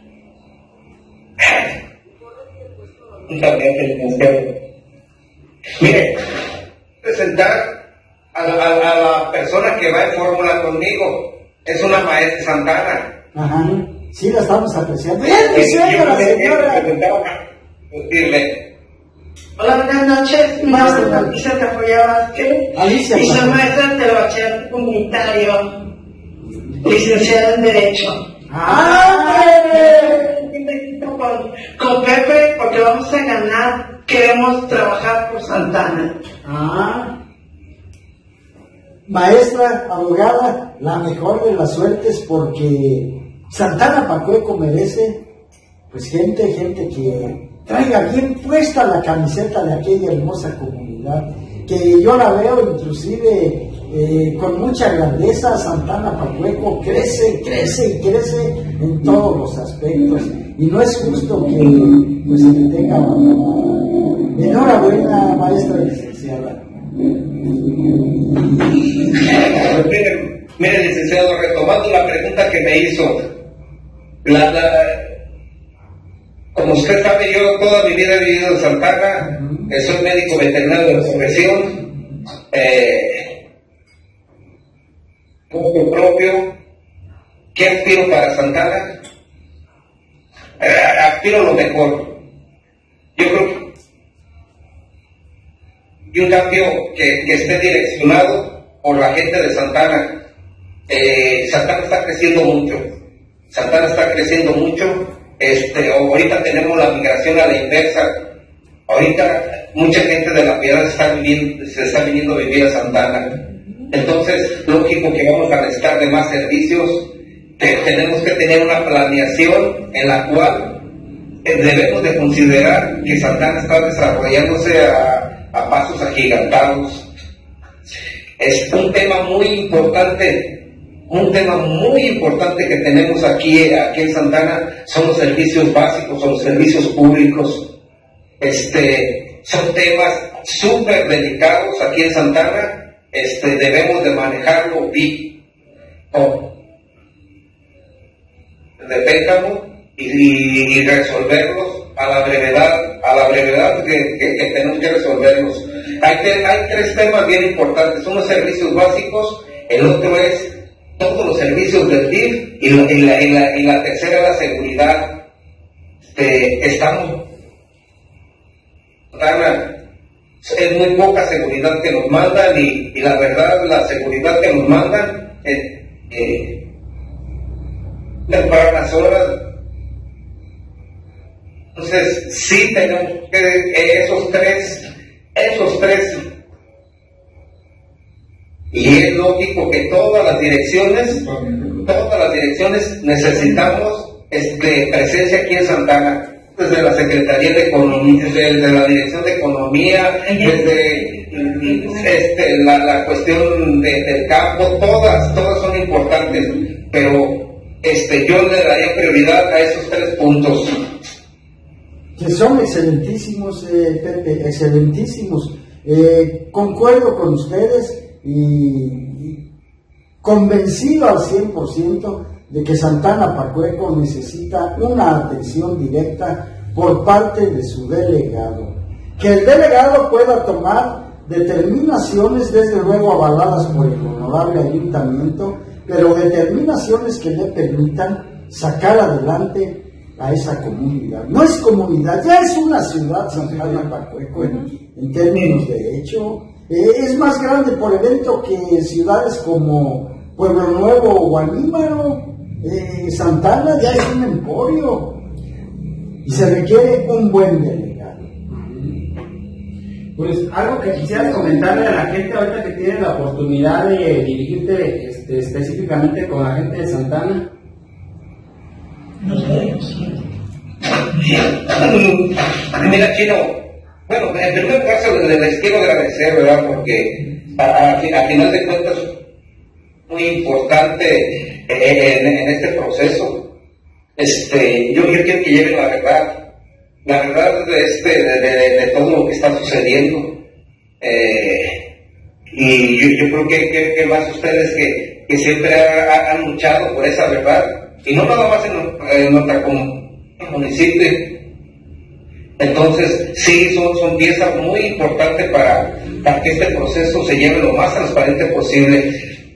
Speaker 4: Mire, presentar a la persona que va en fórmula conmigo, es una maestra Santana.
Speaker 1: Ajá, sí, la estamos apreciando. La señora.
Speaker 7: Hola, buenas noches, maestra Alicia Tafoya Vázquez, y soy maestra de bachillerato comunitario, licenciada en Derecho. Con Pepe, porque vamos a ganar, queremos trabajar por Santana.
Speaker 1: Maestra, abogada, la mejor de las suertes, porque Santana Pacueco merece pues gente que traiga bien puesta la camiseta de aquella hermosa comunidad, que yo la veo inclusive con mucha grandeza. Santana Pacueco crece en todos los aspectos y no es justo que pues, se le tenga abandonado. Enhorabuena, maestra licenciada.
Speaker 4: Mire, licenciado, retomando la pregunta que me hizo, como usted sabe, yo toda mi vida he vivido en Santana, soy médico veterinario de profesión, propio. ¿Qué aspiro para Santana? Aspiro lo mejor. Yo creo que un cambio que esté direccionado por la gente de Santana. Santana está creciendo mucho. Ahorita tenemos la migración a la inversa. Ahorita mucha gente de La Piedad se está viniendo a vivir a Santana. Entonces, lógico que vamos a necesitar de más servicios. Tenemos que tener una planeación en la cual debemos de considerar que Santana está desarrollándose a pasos agigantados. Es un tema muy importante. Un tema muy importante que tenemos aquí en Santana son los servicios básicos o los servicios públicos. Son temas súper delicados aquí en Santana. Debemos de manejarlo de pétamo y resolverlos a la brevedad que tenemos que resolverlos. Hay tres temas bien importantes. Uno es servicios básicos, el otro es todos los servicios del DIF y la tercera la seguridad. Es muy poca seguridad que nos mandan y la verdad la seguridad que nos mandan tempranas horas. Entonces sí tenemos que esos tres y es lógico que todas las direcciones necesitamos presencia aquí en Santana, desde la Secretaría de Economía, desde la Dirección de Economía, desde la cuestión del campo, todas son importantes, pero yo le daría prioridad a esos tres puntos.
Speaker 1: Que son excelentísimos, Pepe, excelentísimos. Concuerdo con ustedes y convencido al 100% de que Santana Pacueco necesita una atención directa por parte de su delegado. Que el delegado pueda tomar determinaciones, desde luego avaladas por el honorable ayuntamiento, pero determinaciones que le permitan sacar adelante a esa comunidad. No es comunidad, ya es una ciudad Santana Pacueco en términos de hecho. Es más grande por evento que ciudades como Pueblo Nuevo o Anímaro. Santana ya es un emporio y se requiere un buen delegado.
Speaker 2: Pues algo que quisiera comentarle a la gente ahorita que tiene la oportunidad de dirigirte específicamente con la gente de Santana.
Speaker 4: Mira, Chino, bueno, en primer caso les quiero agradecer, ¿verdad? Porque a final de cuentas muy importante en este proceso. Yo quiero que lleven la verdad de todo lo que está sucediendo. Y yo creo que más ustedes que siempre han luchado por esa verdad, y no nada más en nuestro municipio. Entonces, sí, son piezas muy importantes para que este proceso se lleve lo más transparente posible.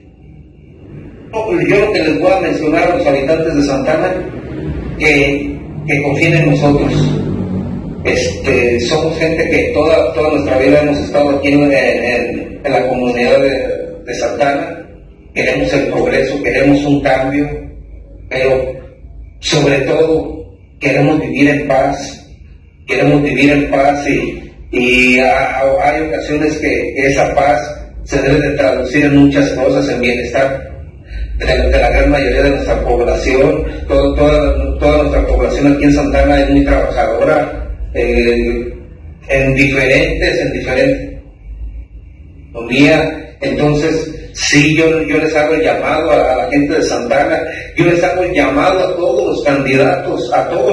Speaker 4: Yo lo que les voy a mencionar a los habitantes de Santana, que confíen en nosotros. Somos gente que toda nuestra vida hemos estado aquí en la comunidad de Santana. Queremos el progreso, queremos un cambio, pero sobre todo queremos vivir en paz. Y hay ocasiones que esa paz se debe de traducir en muchas cosas, en bienestar de la gran mayoría de nuestra población. Toda nuestra población aquí en Santana es muy trabajadora, en diferentes economía. Entonces sí, yo les hago el llamado a la gente de Santana, yo les hago el llamado a todos los candidatos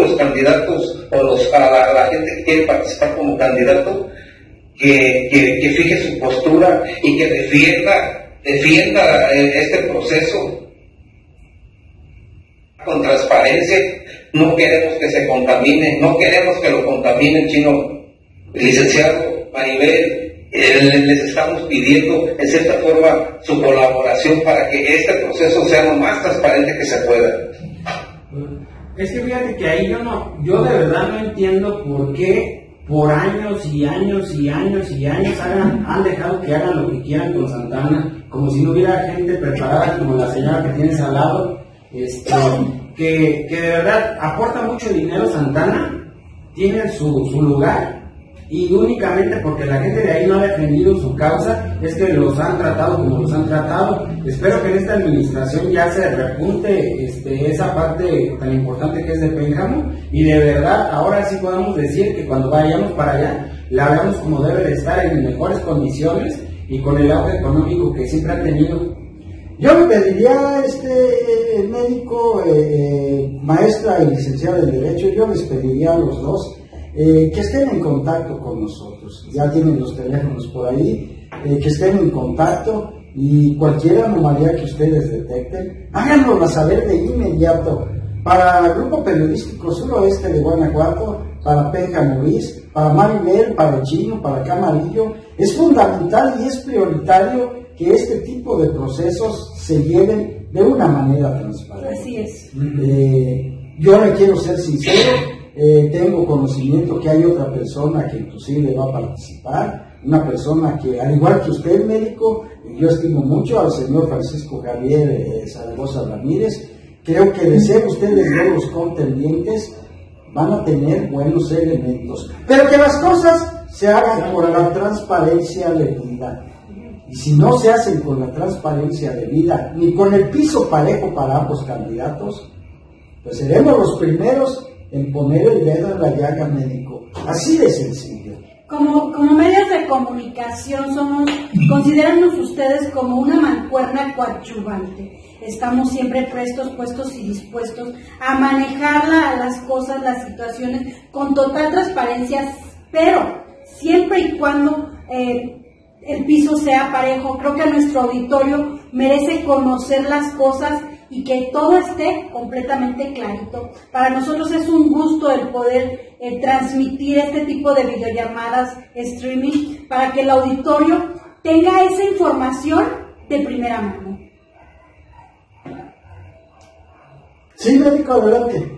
Speaker 4: o a la gente que quiere participar como candidato, que fije su postura y que defienda este proceso con transparencia. No queremos que se contamine, no queremos que lo contamine, Chino. Licenciado Maribel, les estamos pidiendo en cierta forma su colaboración para que este proceso sea lo más transparente que se pueda.
Speaker 2: Es que fíjate que ahí yo de verdad no entiendo por qué por años y años han dejado que hagan lo que quieran con Santana, como si no hubiera gente preparada como la señora que tienes al lado, que de verdad aporta mucho dinero Santana, tienen su lugar, y únicamente porque la gente de ahí no ha defendido su causa es que los han tratado como los han tratado. Espero que en esta administración ya se repunte esa parte tan importante que es de Pénjamo, y de verdad ahora sí podamos decir que cuando vayamos para allá la veamos como debe de estar, en mejores condiciones y con el auge económico que siempre ha tenido.
Speaker 1: Yo le pediría a médico, maestra y licenciada en Derecho, yo les pediría a los dos que estén en contacto con nosotros. Ya tienen los teléfonos por ahí, que estén en contacto, y cualquier anomalía que ustedes detecten, háganosla saber de inmediato. Para el Grupo Periodístico Suroeste de Guanajuato, para Pénjamo Luis, para Maribel, para el Chino, para Camarillo, es fundamental y es prioritario que este tipo de procesos se lleven de una manera transparente.
Speaker 3: Así es.
Speaker 1: Yo le quiero ser sincero, tengo conocimiento que hay otra persona que inclusive va a participar, una persona que, al igual que usted, médico, yo estimo mucho al señor Francisco Javier Zaragoza Ramírez. Creo que de ser ustedes dos los contendientes, van a tener buenos elementos, pero que las cosas se hagan por la transparencia debida. Y si no se hacen con la transparencia debida, ni con el piso parejo para ambos candidatos, pues seremos los primeros en poner el dedo en la llaga, médico. Así de sencillo.
Speaker 3: Como medios de comunicación considérennos ustedes como una mancuerna coadyuvante. Estamos siempre prestos, puestos y dispuestos a manejar las cosas, las situaciones con total transparencia, pero siempre y cuando el piso sea parejo. Creo que nuestro auditorio merece conocer las cosas y que todo esté completamente clarito. Para nosotros es un gusto el poder transmitir este tipo de videollamadas streaming para que el auditorio tenga esa información de primera mano.
Speaker 1: Sí, médico, adelante.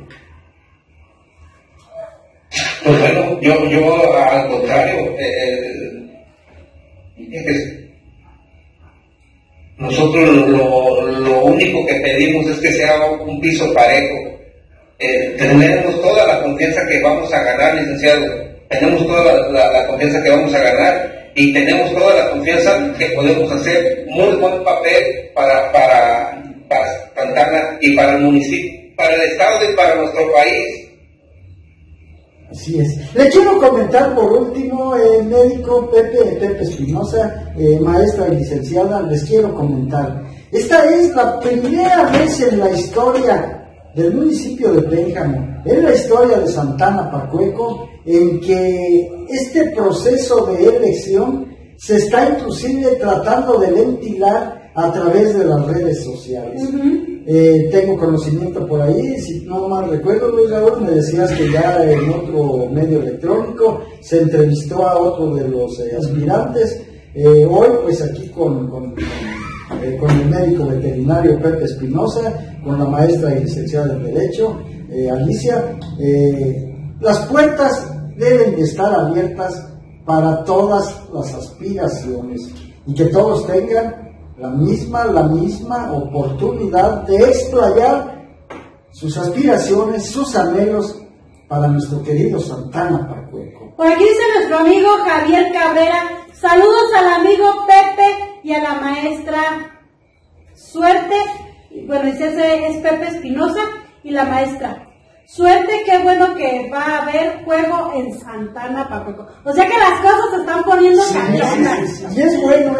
Speaker 4: Pues bueno, yo al contrario, nosotros lo único que pedimos es que sea un piso parejo. Tenemos toda la confianza que vamos a ganar, licenciado. Tenemos toda la confianza que vamos a ganar, y tenemos toda la confianza que podemos hacer muy buen papel para Santana y para el municipio, para el estado y para nuestro país.
Speaker 1: Así es. Le quiero comentar por último, médico Pepe Espinosa, maestra y licenciada, les quiero comentar. Esta es la primera vez en la historia del municipio de Pénjamo, en la historia de Santana Pacueco, en que este proceso de elección se está inclusive tratando de ventilar a través de las redes sociales. Tengo conocimiento por ahí, si no mal recuerdo, Luis Raúl, me decías que ya en otro medio electrónico se entrevistó a otro de los aspirantes. Hoy pues aquí con el médico veterinario Pepe Espinosa, con la maestra y licenciada en Derecho, Alicia. Las puertas deben de estar abiertas para todas las aspiraciones y que todos tengan la misma oportunidad de explayar sus aspiraciones, sus anhelos para nuestro querido Santana Pacueco.
Speaker 3: Por aquí dice nuestro amigo Javier Cabrera, saludos al amigo Pepe y a la maestra. Suerte, bueno, ese es Pepe Espinosa y la maestra. Suerte, qué bueno que va a haber juego en Santana Pacueco. O sea que las cosas se están poniendo cañonas.
Speaker 1: Sí. Y es bueno.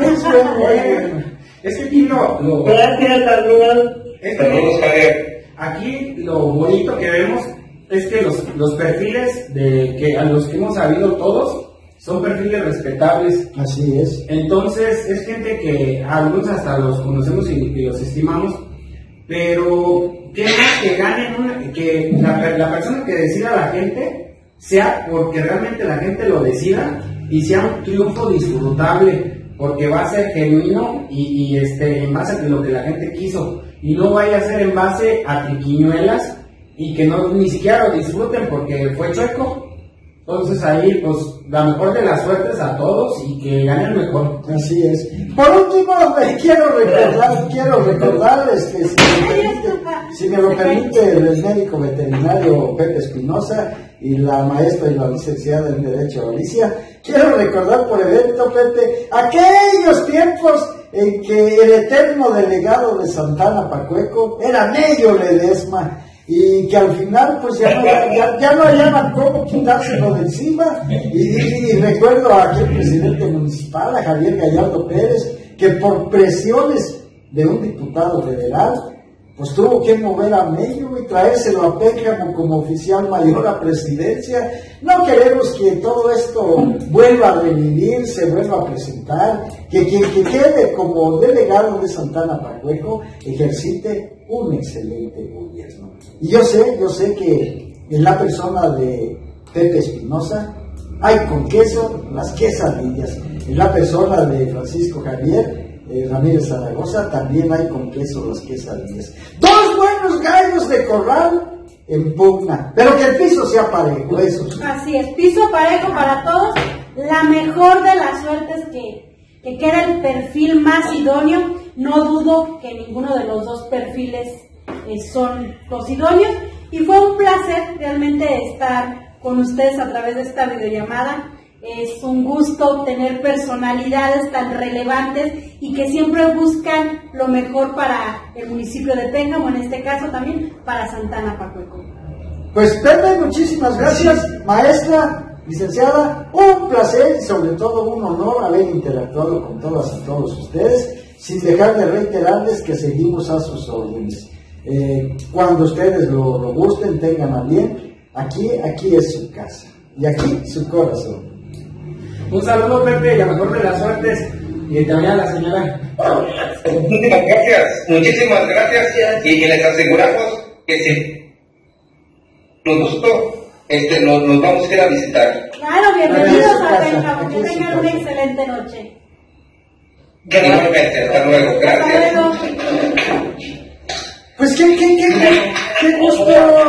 Speaker 2: Es que aquí
Speaker 7: Gracias, Daniel.
Speaker 4: Saludos, Javier.
Speaker 2: Aquí lo bonito que vemos es que los perfiles que a los que hemos sabido todos son perfiles respetables.
Speaker 1: Así es.
Speaker 2: Entonces es gente que algunos hasta los conocemos y los estimamos, pero que más que ganen que la persona que decida a la gente sea porque realmente la gente lo decida y sea un triunfo disfrutable, porque va a ser genuino y en base a lo que la gente quiso, y no vaya a ser en base a triquiñuelas y que no ni siquiera lo disfruten porque fue chueco. Entonces ahí pues la mejor de las suertes a todos y que ganen mejor.
Speaker 1: Así es. Por último, quiero recordarles que si me permite, Si me lo permite el médico veterinario Pepe Espinosa y la maestra y la licenciada en Derecho Alicia, quiero recordar por evento, Pepe, aquellos tiempos en que el eterno delegado de Santana Pacueco era Mello Ledesma, y que al final pues ya no hallaban cómo quitárselo de encima, y recuerdo a aquel presidente municipal, a Javier Gallardo Pérez, que por presiones de un diputado federal pues tuvo que mover a Mello y traérselo a Pénjamo como oficial mayor a presidencia. No queremos que todo esto vuelva a revivir, se vuelva a presentar, que quien que quede como delegado de Santana Pacueco ejercite un excelente gobierno. Y yo sé que en la persona de Pepe Espinosa hay con queso las quesadillas, en la persona de Francisco Javier Ramírez Zaragoza también hay con queso las quesadillas. Dos buenos gallos de corral en pugna, pero que el piso sea parejo, eso.
Speaker 3: Así es, piso parejo para todos. La mejor de las suertes que queda el perfil más idóneo. No dudo que ninguno de los dos perfiles son los idóneos, y fue un placer realmente estar con ustedes a través de esta videollamada. Es un gusto tener personalidades tan relevantes y que siempre buscan lo mejor para el municipio de Pénjamo, en este caso también para Santana Pacueco.
Speaker 1: Pues Pepe, muchísimas gracias, maestra, licenciada, un placer y sobre todo un honor haber interactuado con todas y todos ustedes, sin dejar de reiterarles que seguimos a sus órdenes. Cuando ustedes lo gusten, tengan a bien, aquí es su casa y aquí su corazón.
Speaker 2: Un saludo, Pepe, y a mejor de las suertes, y también a la señora.
Speaker 4: Muchísimas gracias, y les aseguramos que si nos gustó, nos vamos a ir a visitar.
Speaker 3: Claro, bienvenidos a Pénjamo, que tengan una excelente noche.
Speaker 4: Igualmente, hasta luego, gracias.
Speaker 3: Hasta luego.
Speaker 1: Pues qué gusto.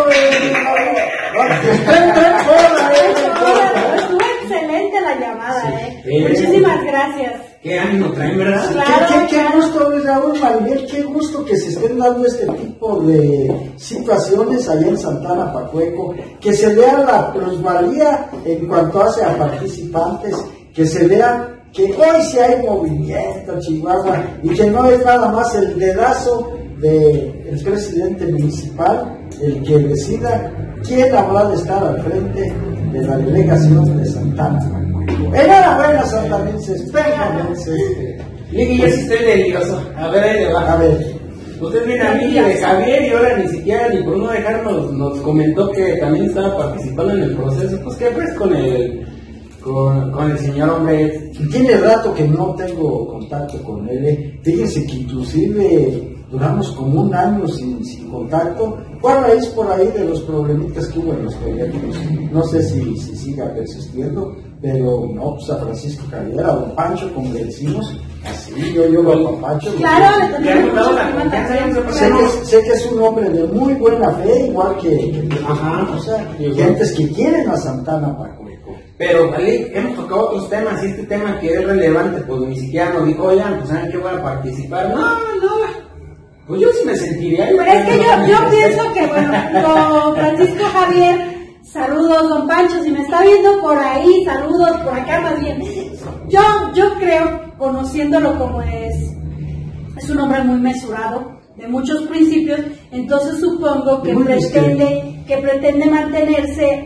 Speaker 3: Estuvo excelente la llamada, Muchísimas gracias.
Speaker 2: Qué ánimo traen, ¿verdad?
Speaker 3: Claro,
Speaker 1: qué gusto, Raúl Maribel, qué gusto que se estén dando este tipo de situaciones allá en Santana Pacueco, que se vea la plusvalía en cuanto hace a participantes, que se vea que hoy sí hay movimiento, Chihuahua, y que no es nada más el dedazo del presidente municipal el que decida quién habrá de estar al frente de la delegación de Santana Pacueco. Enhorabuena, santanenses, pénjamenses.
Speaker 2: Miguel, yo sí estoy nervioso. A ver, ahí le va.
Speaker 1: A ver.
Speaker 2: Usted viene a mí de Javier y ahora ni siquiera, ni por no dejarnos, nos comentó que también estaba participando en el proceso. Pues, ¿qué pues con el señor hombre?
Speaker 1: Tiene rato que no tengo contacto con él. Fíjense que inclusive duramos como un año sin contacto. Fue a raíz por ahí de los problemitas que hubo en los proyectos. No sé si siga persistiendo, pero no, pues a Francisco Javier, a don Pancho, como le decimos, así yo lo apapacho.
Speaker 3: Claro, le tenemos mucha
Speaker 1: confianza. Sé que es un hombre de muy buena fe, igual que o sea, gentes que quieren a Santana Pacueco.
Speaker 2: Pero, vale, hemos tocado otros temas, y este tema que es relevante, pues ni siquiera nos dijo, oigan, pues ¿saben qué voy a participar? No. Pues yo sí me sentiría.
Speaker 3: Pero es que yo pienso que, don Francisco Javier, saludos, don Pancho, si me está viendo por ahí, saludos, por acá más bien. Yo creo, conociéndolo como es un hombre muy mesurado, de muchos principios, entonces supongo que pretende mantenerse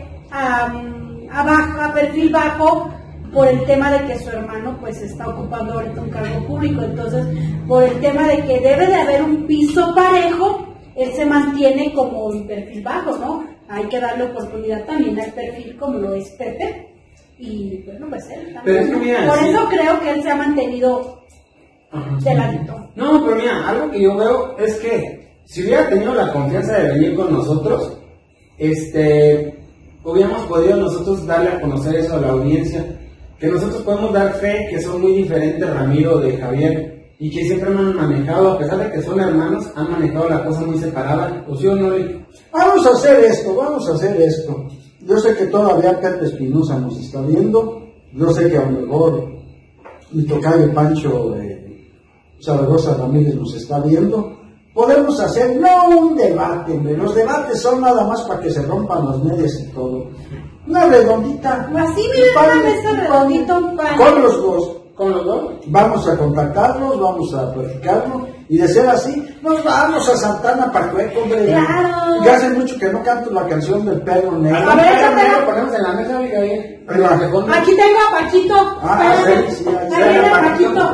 Speaker 3: a perfil bajo, por el tema de que su hermano pues está ocupando ahorita un cargo público. Entonces, por el tema de que debe de haber un piso parejo, él se mantiene como en perfil bajo, ¿no? Hay que darle oportunidad también al perfil como lo es Pepe, y bueno, pues él también.
Speaker 2: Pero es que mira,
Speaker 3: por eso creo que él se ha mantenido de ladito.
Speaker 2: No, pero mira, algo que yo veo es que si hubiera tenido la confianza de venir con nosotros, hubiéramos podido nosotros darle a conocer eso a la audiencia, que nosotros podemos dar fe que son muy diferentes Ramiro de Javier, y que siempre han manejado, a pesar de que son hermanos, han manejado la cosa muy separada. ¿O sí o no?
Speaker 1: Vamos a hacer esto. Yo sé que todavía Pepe Espinosa nos está viendo, yo sé que a lo mejor mi tocayo Pancho Zaragoza Ramírez nos está viendo, podemos hacer, no un debate, hombre, los debates son nada más para que se rompan los medios y todo. Una redondita.
Speaker 3: Así, mira, una mesa redondita, un pan.
Speaker 1: Con los dos.
Speaker 2: ¿Con los dos?
Speaker 1: Vamos a contactarlos, vamos a platicarlo, y de ser así, nos vamos a Santana Pacueco, hombre.
Speaker 3: Claro.
Speaker 1: Ya hace mucho que no canto la canción del perro negro.
Speaker 3: A ver, échatela.
Speaker 2: Lo ponemos en la mesa, oiga, bien.
Speaker 3: Aquí tengo a Paquito.
Speaker 1: Sí, sí,
Speaker 3: Ahí viene Paquito.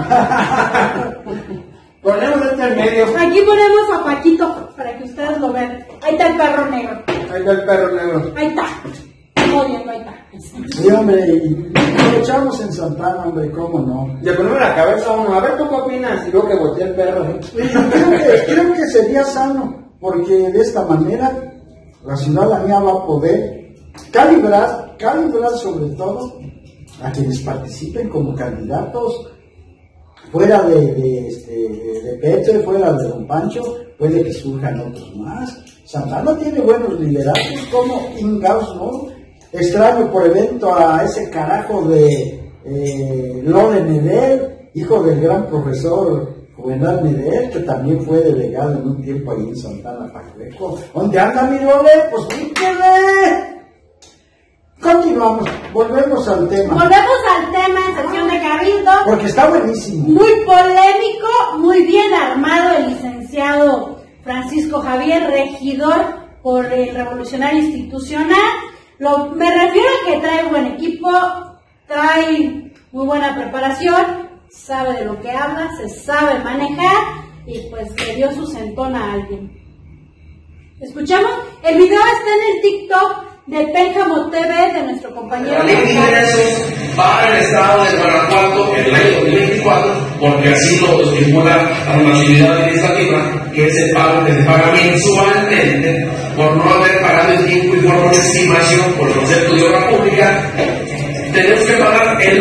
Speaker 2: Ponemos este en medio.
Speaker 3: Aquí ponemos a Paquito para que ustedes lo vean. Ahí está el perro negro.
Speaker 2: Ahí está el perro negro.
Speaker 3: Ahí está. Muy bien, ahí está.
Speaker 1: Sí, hombre, y lo echamos en Santana, hombre, cómo no.
Speaker 2: Le ponemos la cabeza a uno. A ver, ¿tú qué opinas? Y luego que voltee el perro.
Speaker 1: Creo que sería sano, porque de esta manera la ciudadanía va a poder calibrar sobre todo a quienes participen como candidatos, fuera de Pepe, fuera de Don Pancho, puede que surjan otros más. Santana tiene buenos lideratos como Ingaus, ¿no? Extraño por evento a ese carajo de Lore Medel, hijo del gran profesor Juvenal Medel, que también fue delegado en un tiempo ahí en Santana Pacueco. ¿Dónde anda mi Lore? Pues quítele. Continuamos, volvemos al tema.
Speaker 3: Volvemos al tema en sección de Cabildo.
Speaker 1: Porque está buenísimo.
Speaker 3: Muy polémico, muy bien armado el licenciado Francisco Javier, regidor por el Revolucionario Institucional. Me refiero a que trae buen equipo, trae muy buena preparación, sabe de lo que habla, se sabe manejar y pues le dio su sentón a alguien. ¿Escuchamos? El video está en el TikTok de Pénjamo TV de nuestro compañero.
Speaker 6: La ley de ingresos para el Estado de Guanajuato en el año 2024, porque así lo estipula la normatividad administrativa, que es el pago que se paga mensualmente por no haber pagado en tiempo y forma de estimación por el concepto de obra pública. Tenemos que pagar el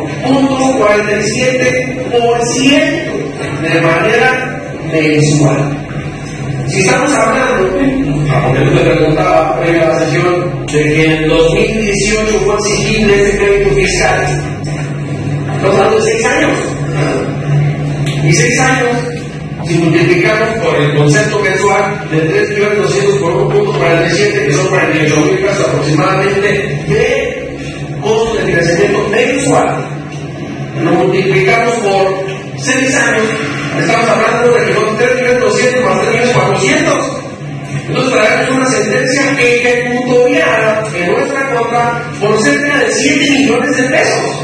Speaker 6: 1.47% de manera mensual. Si estamos hablando, porque tú te preguntaba previa a la sesión, de que en 2018 fue exigible este crédito fiscal, estamos hablando de 6 años. Y 6 años, si multiplicamos por el concepto mensual de 3.200.000 por 1.47, que son 48.000 pesos aproximadamente de costo de financiamiento mensual, lo multiplicamos por 6 años, estamos hablando de que son 3.200.000 más 3.400.000. Entonces traemos una sentencia ejecutoriada en nuestra contra por cerca de 7 millones de pesos.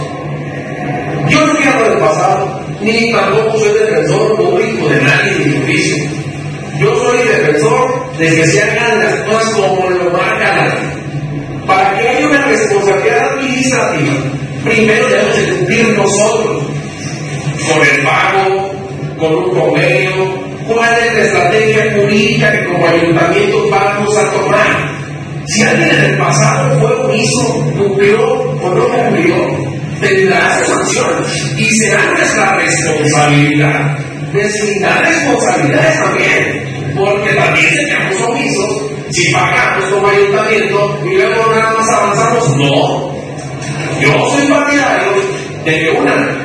Speaker 6: Yo no quiero del pasado, ni tampoco soy defensor público de nadie ni de juicio. Yo soy defensor de que se hagan las cosas como lo marca la ley. Para que haya una responsabilidad administrativa, primero debemos de cumplir nosotros con el pago, con un convenio. ¿Cuál es la estrategia jurídica que como ayuntamiento vamos a tomar? Si alguien en el pasado fue omiso, cumplió o no cumplió, tendrá sanciones y será nuestra responsabilidad. Deslindar responsabilidades también, porque también seamos omisos si pagamos como ayuntamiento y luego nada más avanzamos. No, yo soy partidario de que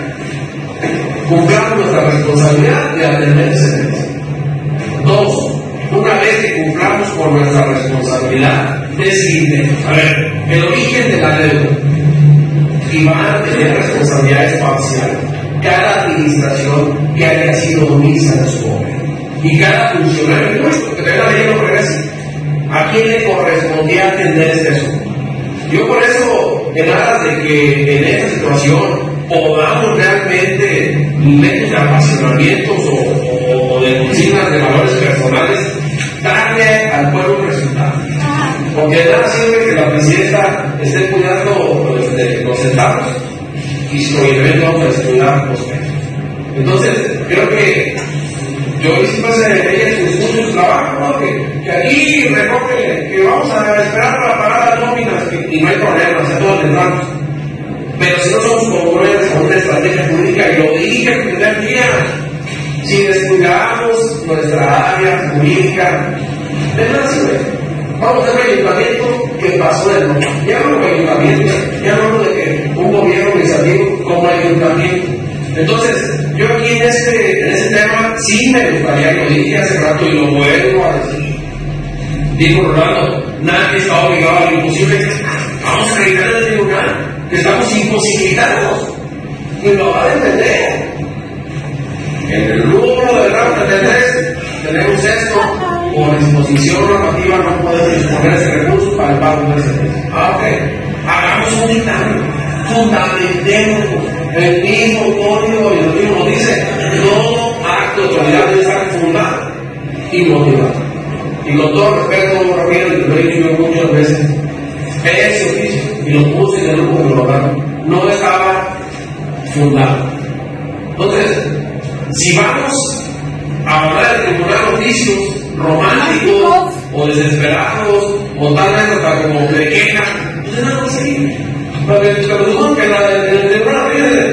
Speaker 6: cumplamos nuestra responsabilidad de atender ese servicio. 2. Una vez que cumplamos con nuestra responsabilidad, deslinde. A ver, el origen de la deuda y van a tener responsabilidades parciales. Cada administración que haya sido omisa en su obra y cada funcionario nuestro que tenga la ley lo regrese. ¿A quién le correspondía atender este asunto? Yo por eso, en aras de que en esta situación podamos realmente, lejos de apasionamientos o de consignas de valores personales, darle al pueblo un resultado. Porque de nada sirve que la presidenta esté cuidando los centavos y su gobierno vamos a descuidar los pesos. Entonces, creo que yo hice ella su trabajo, ¿no? que aquí recoge, que vamos a esperar para pagar las nóminas y no hay problema, o sea, todos entramos. Pero si no somos congruentes con una estrategia jurídica, y lo dije el primer día, si descuidamos nuestra área jurídica, de nada sirve. Vamos a ver el ayuntamiento que pasó de nuevo. Ya no como ayuntamiento, ya no de que un gobierno administrativo como ayuntamiento. Entonces, yo aquí en ese tema sí me gustaría, lo dije hace rato y lo vuelvo a decir. Dijo Rolando, nadie está obligado a lo imposible. Vamos a acreditar en el tribunal que estamos imposibilitados. Y lo va a entender. En el rubro del ramo 33 tenemos esto. Por disposición normativa no podemos disponer ese recurso para el pago de ese precio. Ok, hagamos un dictamen, fundamentemos el mismo código y el mismo nos dice, todo acto de autoridad debe estar fundado y motivado. Y con todo respeto, Ramiro, y lo he dicho muchas veces, ese oficio, y lo puse en el grupo de los no estaba fundado. Entonces, si vamos a hablar de tribunal oficios románticos o desesperados o tal vez hasta como de queja, pues no es así. Porque que el tribunal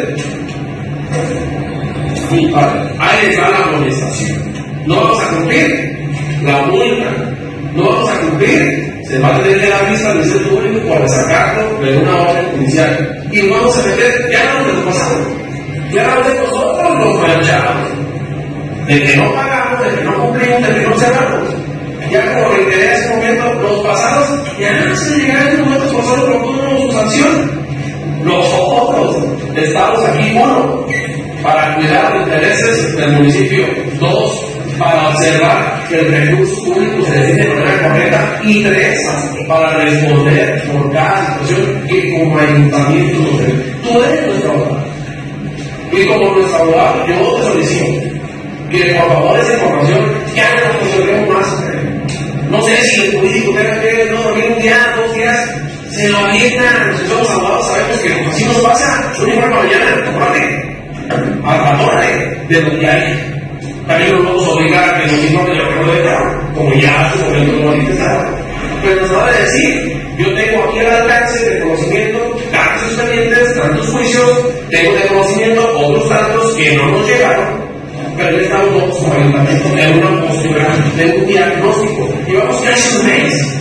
Speaker 6: sí, ahí está la amonestación. No vamos a cumplir la multa, no vamos a cumplir, se va a tener que dar vista al Ministerio Público por sacarlo de una orden judicial y nos vamos a meter ya no en el pasado, ya de nosotros los manchados, de que no pagamos, de que no cumplimos, de que no cerramos. Ya como reiteré en ese momento, los pasados ya se llegarán en momentos pasados por toda su sanción. Nosotros estamos aquí, uno, para cuidar los intereses del municipio, dos, para observar que el recurso público se destine de manera correcta y tres, para responder por cada situación que como ayuntamiento tú eres nuestro abogado. Y como nuestro abogado, yo te solicito que por favor esa información ya no nos resolvemos más. No sé si el político tenga que no dormir un día, 2 días, se lo avientan. Si somos abogados sabemos que así nos pasa. Yo llego para mañana, acuérdate, a la torre de lo que hay. También nos vamos a obligar a que nos informen de lo que no debe, como ya su momento lo manifestaron. Pero nos va a decir, yo tengo aquí al alcance de conocimiento tantos expedientes, tantos juicios, tengo de conocimiento otros tantos que no nos llegaron. Pero estamos como ayuntamiento en una postura de un diagnóstico. Llevamos casi un mes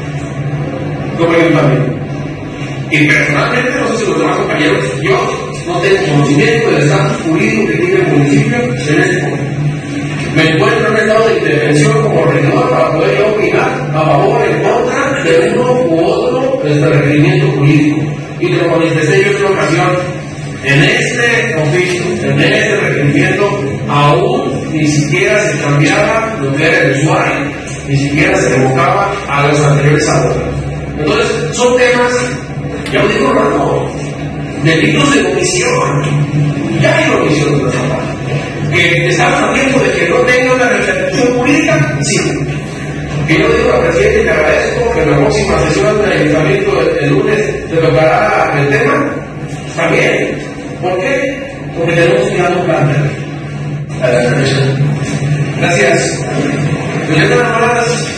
Speaker 6: como ayuntamiento. Y personalmente, no sé si los demás compañeros, yo no tengo conocimiento del estatus jurídico que tiene el municipio en este momento. Me encuentro en un estado de intervención como regidor para poder yo opinar a favor o en contra de uno u otro requerimiento jurídico. Y te lo manifesté yo en una ocasión. En este oficio, en este requerimiento, aún ni siquiera se cambiaba lo que era el usuario, ni siquiera se evocaba a los anteriores abogados. Entonces, son temas, ya lo digo, no, delitos de omisión. Ya hay omisión de nuestra parte. Que estamos hablando de que no tenga una repercusión jurídica, sí. Que yo digo al presidente y te agradezco que en la próxima sesión del ayuntamiento el lunes se tocará el tema. También. ¿Por qué? Porque tenemos que dar un plan. Gracias. ¿Ya te palabras?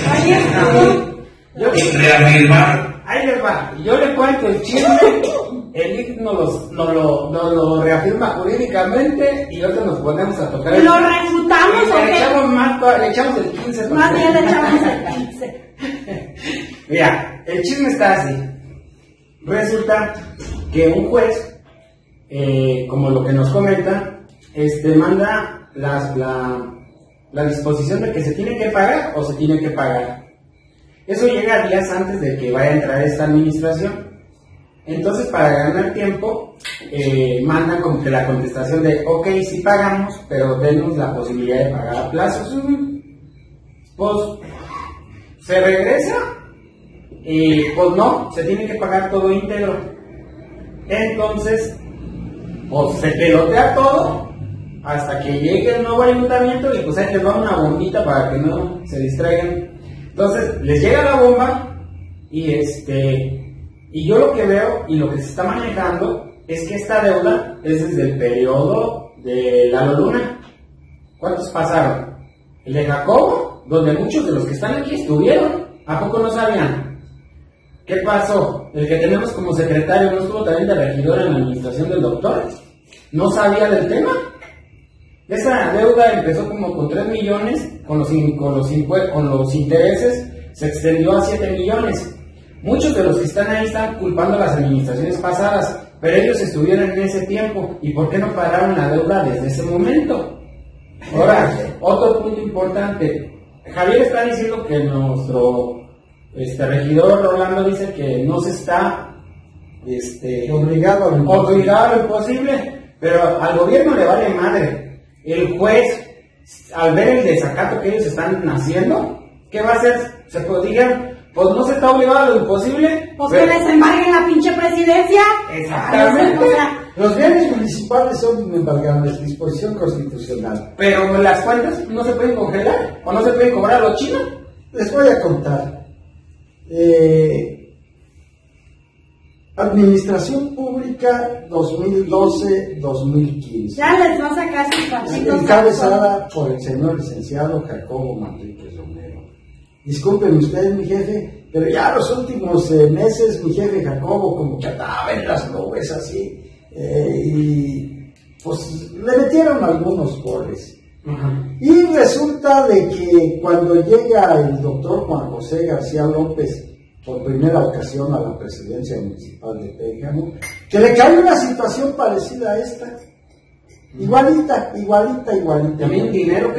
Speaker 6: Reafirmar.
Speaker 2: Ahí les va. Yo le cuento el chisme. El IC nos lo reafirma jurídicamente y nosotros nos ponemos a tocar.
Speaker 3: ¿Lo refutamos o qué?
Speaker 2: Le echamos el 15%.
Speaker 3: Más bien le echamos el 15.
Speaker 2: Mira, el chisme está así. Resulta que un juez, como lo que nos comenta, manda la disposición de que se tiene que pagar o se tiene que pagar. Eso llega días antes de que vaya a entrar esta administración. Entonces, para ganar tiempo, mandan como que la contestación de, ok, sí pagamos, pero denos la posibilidad de pagar a plazos. Pues, se regresa y pues no, se tiene que pagar todo íntegro. Entonces, pues se pelotea todo hasta que llegue el nuevo ayuntamiento y pues ahí les va una bombita para que no se distraigan. Entonces, les llega la bomba y yo lo que veo y lo que se está manejando es que esta deuda es desde el periodo de Lalo Luna. ¿Cuántos pasaron? El de Jacobo, donde muchos de los que están aquí estuvieron. ¿A poco no sabían? ¿Qué pasó? El que tenemos como secretario no estuvo también de regidor en la administración del doctor. ¿No sabía del tema? Esa deuda empezó como con 3 millones, con los intereses se extendió a 7 millones. Muchos de los que están ahí están culpando a las administraciones pasadas, pero ellos estuvieron en ese tiempo. ¿Y por qué no pagaron la deuda desde ese momento? Ahora, otro punto importante. Javier está diciendo que nuestro regidor Rolando dice que no se está
Speaker 1: obligado a
Speaker 2: lo imposible, pero al gobierno le vale madre. El juez, al ver el desacato que ellos están haciendo, ¿qué va a hacer? Se digan, pues no se está obligado a lo imposible.
Speaker 3: Pues que les embarguen la pinche presidencia.
Speaker 2: Exactamente.
Speaker 1: Los bienes municipales son embargables, disposición constitucional.
Speaker 2: Pero las cuentas no se pueden congelar o no se pueden cobrar a los chinos.
Speaker 1: Les voy a contar. Administración Pública 2012-2015.
Speaker 3: Ya les va a sacar sus partidos.
Speaker 1: Encabezada por el señor licenciado Jacobo Manríquez Romero. Disculpen ustedes, mi jefe, pero ya los últimos meses, mi jefe Jacobo como que andaba en las nubes así. Y pues le metieron algunos goles. Y resulta de que cuando llega el doctor Juan José García López por primera ocasión a la presidencia municipal de Pénjamo, que le cae una situación parecida a esta, igualita.
Speaker 2: También dinero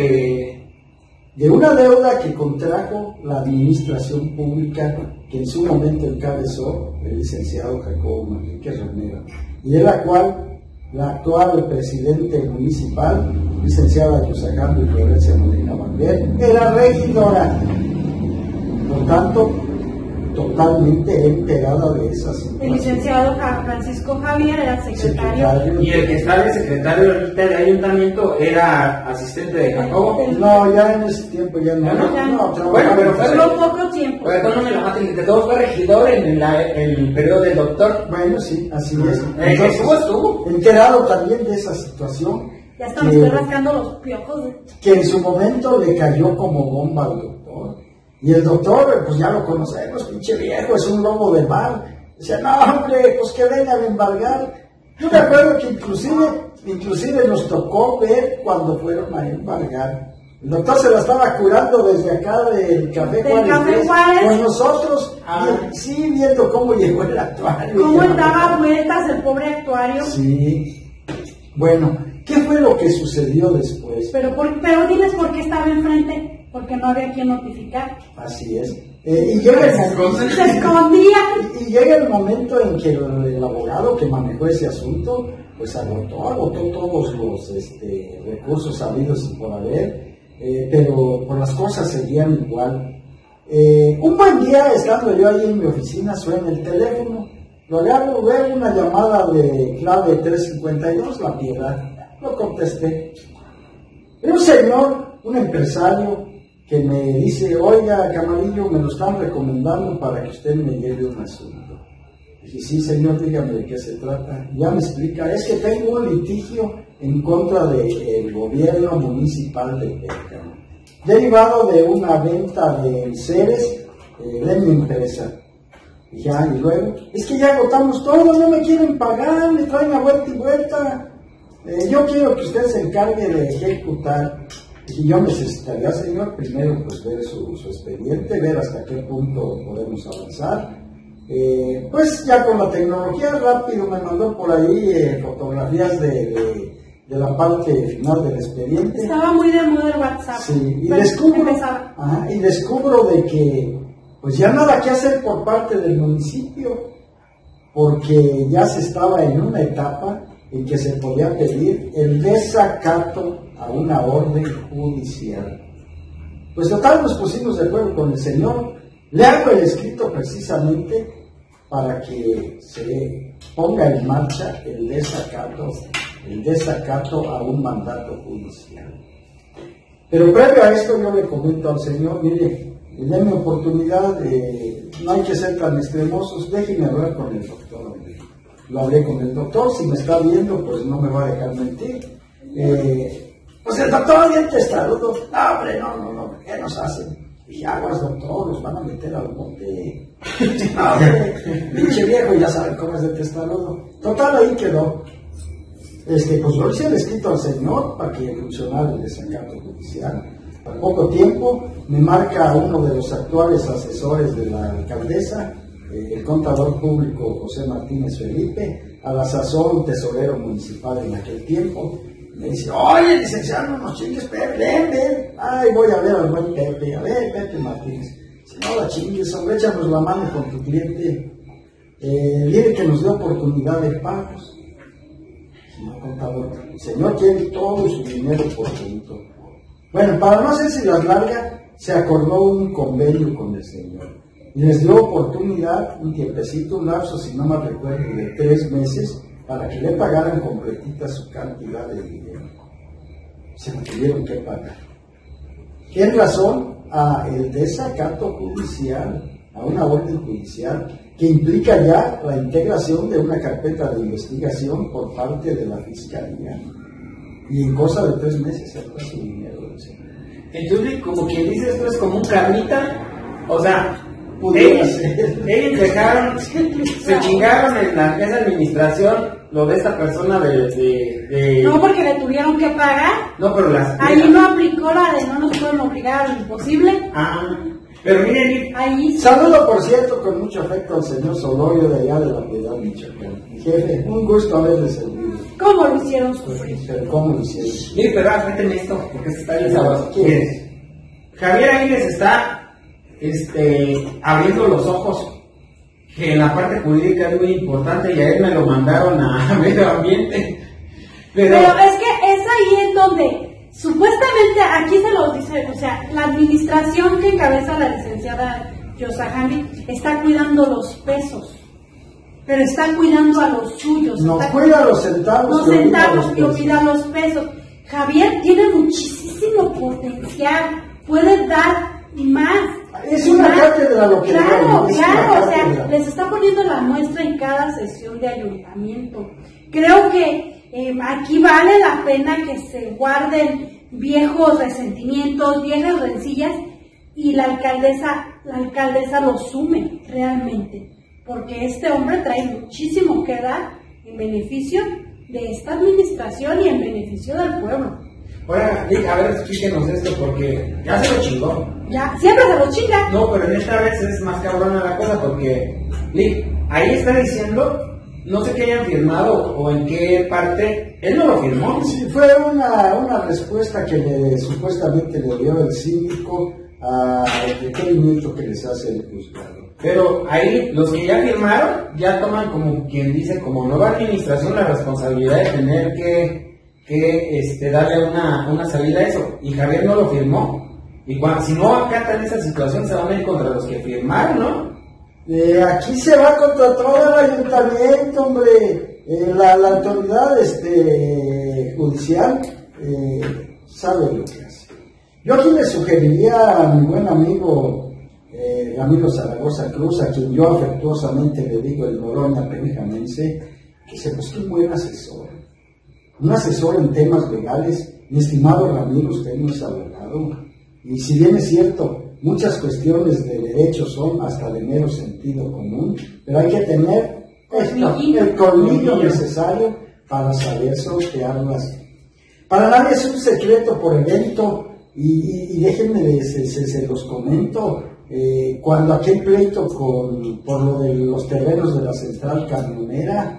Speaker 1: de una deuda que contrajo la administración pública que en su momento encabezó el licenciado Jacobo Manríquez Romero, y de la cual la actual presidente municipal, licenciada Yusagando y Florencia Molina Vanguer, era regidora. Por tanto, totalmente enterada de esa situación.
Speaker 3: El licenciado Francisco Javier era secretario.
Speaker 2: Y el que está de secretario ahorita de ayuntamiento era asistente de Jacobo.
Speaker 1: No, ya en ese tiempo ya no.
Speaker 2: Bueno, pero fue
Speaker 3: poco tiempo.
Speaker 2: Pero no me la maten, que todo fue regidor en el periodo del doctor.
Speaker 1: Bueno, sí, así es.
Speaker 2: Entonces, estuvo
Speaker 1: enterado también de esa situación.
Speaker 3: Ya estamos rascando los piojos.
Speaker 1: Que en su momento le cayó como bomba al doctor. Y el doctor, pues ya lo conocemos, pinche viejo, es un lobo de mar. Decía, no, hombre, pues que vengan a embargar. Yo me acuerdo que inclusive nos tocó ver cuando fueron a embargar. El doctor se la estaba curando desde acá del Café Juárez. Con nosotros, sí, viendo cómo llegó el actuario.
Speaker 3: Cómo daba vueltas el pobre actuario.
Speaker 1: Sí. Bueno, ¿qué fue lo que sucedió después?
Speaker 3: Pero diles por qué estaba enfrente. Porque no había quien notificar.
Speaker 1: Así es. Y llega el momento,
Speaker 3: se escondía.
Speaker 1: Y llega el momento en que el abogado que manejó ese asunto, pues agotó todos los recursos habidos y por haber, pero por las cosas seguían igual. Un buen día, estando yo ahí en mi oficina, suena el teléfono. Lo agarro, veo una llamada de clave 352, La Piedad. Lo contesté. Era un señor, un empresario, que me dice, oiga, Camarillo, me lo están recomendando para que usted me lleve un asunto. Dije, sí, señor, dígame de qué se trata. Ya me explica, es que tengo un litigio en contra del gobierno municipal de Pénjamo, derivado de una venta de enseres de mi empresa. Dije, y luego, es que ya agotamos todo, no me quieren pagar, me traen a vuelta y vuelta. Yo quiero que usted se encargue de ejecutar. Y yo necesitaría, señor, primero pues ver su expediente, ver hasta qué punto podemos avanzar. Pues ya con la tecnología rápido me mandó por ahí fotografías de la parte final del expediente.
Speaker 3: Estaba muy de moda el WhatsApp.
Speaker 1: Sí, y descubro de que pues ya nada que hacer por parte del municipio, porque ya se estaba en una etapa en que se podía pedir el desacato a una orden judicial. Pues total, nos pusimos de acuerdo con el señor. Le hago el escrito precisamente para que se ponga en marcha el desacato a un mandato judicial. Pero previo a esto yo le comento al señor, mire, denme oportunidad, no hay que ser tan extremosos, déjenme hablar con el doctor. Lo hablé con el doctor, si me está viendo, pues no me va a dejar mentir. Pues el doctor bien testarudo, no, hombre, no, ¿qué nos hacen? Dije, aguas, doctor, los van a meter al monte. No, hombre, pinche viejo, ya saben cómo es de testarudo. Total, ahí quedó. Pues yo hice el escrito al señor para que funcionara el desacato judicial. Al poco tiempo me marca uno de los actuales asesores de la alcaldesa, el contador público José Martínez Felipe, a la sazón tesorero municipal en aquel tiempo, Me dice, oye, licenciado, no nos chingues, Pepe, ven. Ay, voy a ver al buen Pepe, a ver, Pepe Martínez. Si no la chingues, hombre, échanos la mano con tu cliente. Dile que nos dé oportunidad de pagos. Señor contador, el señor quiere todo su dinero por junto. Bueno, para no hacerse las largas, se acordó un convenio con el señor. Y les dio oportunidad, un tiempecito, un lapso, si no me recuerdo, de 3 meses, para que le pagaran completita su cantidad de dinero. Se lo tuvieron que pagar. ¿Qué razón? A el desacato judicial, a una orden judicial que implica ya la integración de una carpeta de investigación por parte de la Fiscalía. Y en cosa de 3 meses se fue su dinero del señor.
Speaker 2: Entonces, como quien dice, esto es como un carnita, o sea, ellos dejaron, se chingaron en esa administración lo de esta persona de...
Speaker 3: No, porque le tuvieron que pagar.
Speaker 2: No, pero
Speaker 3: ahí no aplicó la de no nos pueden obligar a lo imposible.
Speaker 2: Pero miren,
Speaker 3: ahí...
Speaker 1: Saludo, por cierto, con mucho afecto al señor Solorio de allá de la Piedad, Michoacán. Jefe, un gusto haberle servido.
Speaker 3: ¿Cómo lo hicieron sufrir?
Speaker 1: Pero ¿cómo lo hicieron?
Speaker 2: Mire, pero afétenme esto, porque esto está bien sabroso.
Speaker 1: ¿Quién es?
Speaker 2: Javier ahí les está abriendo los ojos, que en la parte jurídica es muy importante, y a él me lo mandaron a medio ambiente. Pero
Speaker 3: es que es ahí en donde, supuestamente, aquí se lo dice, o sea, la administración que encabeza la licenciada Yosahami está cuidando los pesos, pero está cuidando a los suyos.
Speaker 1: No cuida los centavos.
Speaker 3: Los centavos y cuida los pesos. Javier tiene muchísimo potencial, puede dar más.
Speaker 1: Es una cátedra lo que
Speaker 3: Claro, o sea, les está poniendo la muestra en cada sesión de ayuntamiento. Creo que aquí vale la pena que se guarden viejos resentimientos, viejas rencillas, y la alcaldesa lo sume realmente, porque este hombre trae muchísimo que dar en beneficio de esta administración y en beneficio del pueblo.
Speaker 2: Ahora, Lick, a ver, explíquenos esto, porque ya se lo chingó.
Speaker 3: Ya, siempre se lo chinga.
Speaker 2: No, pero en esta vez es más cabrona la cosa, porque Lick, ahí está diciendo, no sé qué hayan firmado o en qué parte, él no lo firmó.
Speaker 1: Sí, fue una respuesta que supuestamente le dio el síndico al requerimiento que les hace el juzgado.
Speaker 2: Pero ahí los que ya firmaron ya toman, como quien dice, como nueva administración la responsabilidad de tener que darle una salida a eso, y Javier no lo firmó, y si no acatan esa situación se van a ir contra los que firmaron, ¿no?
Speaker 1: Aquí se va contra todo el ayuntamiento, hombre. La autoridad judicial sabe lo que hace. Yo aquí le sugeriría a mi buen amigo Ramiro Zaragoza Cruz, a quien yo afectuosamente le digo el Noroña penjamense, que se busque un buen asesor. Un asesor en temas legales. Mi estimado Ramiro, usted no es abogado, y si bien es cierto, muchas cuestiones de derecho son hasta de mero sentido común, pero hay que tener el colmillo necesario para saber sortearlas. Para nadie es un secreto por evento, y déjenme, se los comento, cuando aquel pleito por lo de los terrenos de la central camionera,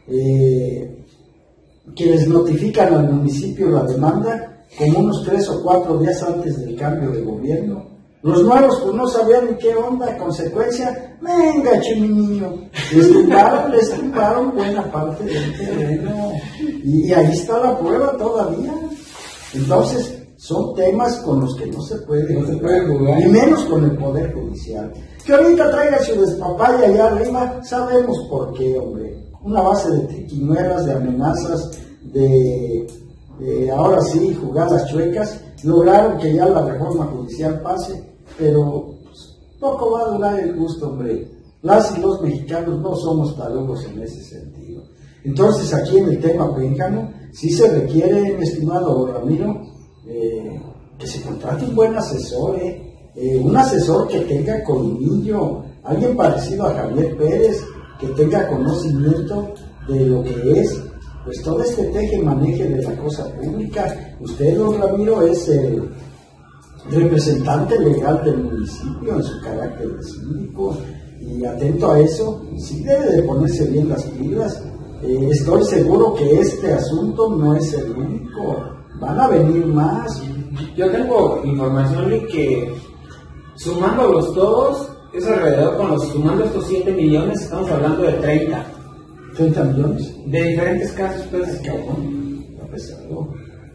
Speaker 1: que les notifican al municipio la demanda como unos 3 o 4 días antes del cambio de gobierno. Los nuevos pues no sabían ni qué onda, consecuencia, venga chiminiño, les tumbaron buena parte del terreno, y ahí está la prueba todavía. Entonces, son temas con los que no se puede jugar, y menos con el Poder Judicial. Que ahorita traiga su despapaya allá arriba, sabemos por qué, hombre. Una base de triquiñuelas, de amenazas, de ahora sí, jugadas chuecas, lograron que ya la reforma judicial pase, pero pues, poco va a durar el gusto, hombre. Las y los mexicanos no somos tarugos en ese sentido. Entonces, aquí en el tema pénjamo, sí se requiere, mi estimado Ramiro, que se contrate un buen asesor, un asesor que tenga colmillo, alguien parecido a Javier Pérez, que tenga conocimiento de lo que es pues todo este teje y maneje de la cosa pública. Usted, don Ramiro, es el representante legal del municipio en su carácter de síndico, y atento a eso, sí debe de ponerse bien las pilas. estoy seguro que este asunto no es el único, van a venir más.
Speaker 2: Yo tengo información de que sumándolos todos, es alrededor, sumando estos 7 millones, estamos hablando de 30
Speaker 1: millones.
Speaker 2: De diferentes casos, pues.
Speaker 1: Está pesado.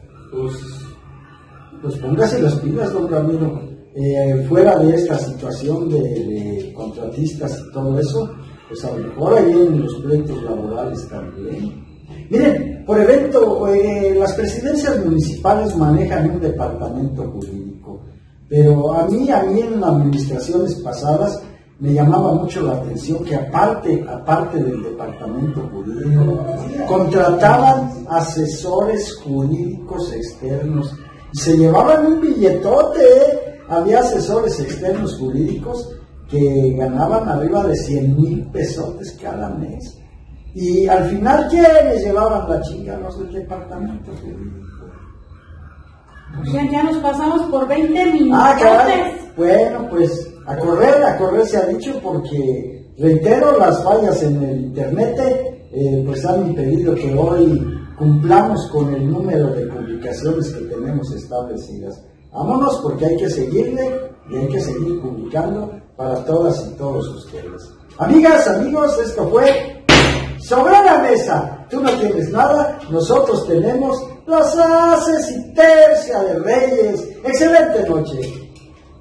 Speaker 2: Pues
Speaker 1: póngase las pilas, don Ramiro. Fuera de esta situación de contratistas y todo eso, pues a lo mejor ahí vienen los pleitos laborales también. Miren, por evento, las presidencias municipales manejan un departamento jurídico, pero a mí en administraciones pasadas me llamaba mucho la atención que aparte del departamento jurídico, contrataban asesores jurídicos externos y se llevaban un billetote, Había asesores externos jurídicos que ganaban arriba de 100,000 pesotes cada mes. Y al final, ¿quiénes llevaban la chinga? Los del departamento jurídico.
Speaker 3: Ya nos pasamos por 20 minutos.
Speaker 1: Caray. Bueno, pues a correr se ha dicho, porque reitero, las fallas en el internet pues han impedido que hoy cumplamos con el número de publicaciones que tenemos establecidas. Vámonos, porque hay que seguirle y hay que seguir publicando para todas y todos ustedes. Amigas, amigos, esto fue Sobre la Mesa. Tú no tienes nada, nosotros tenemos las haces y tercia de Reyes. Excelente noche.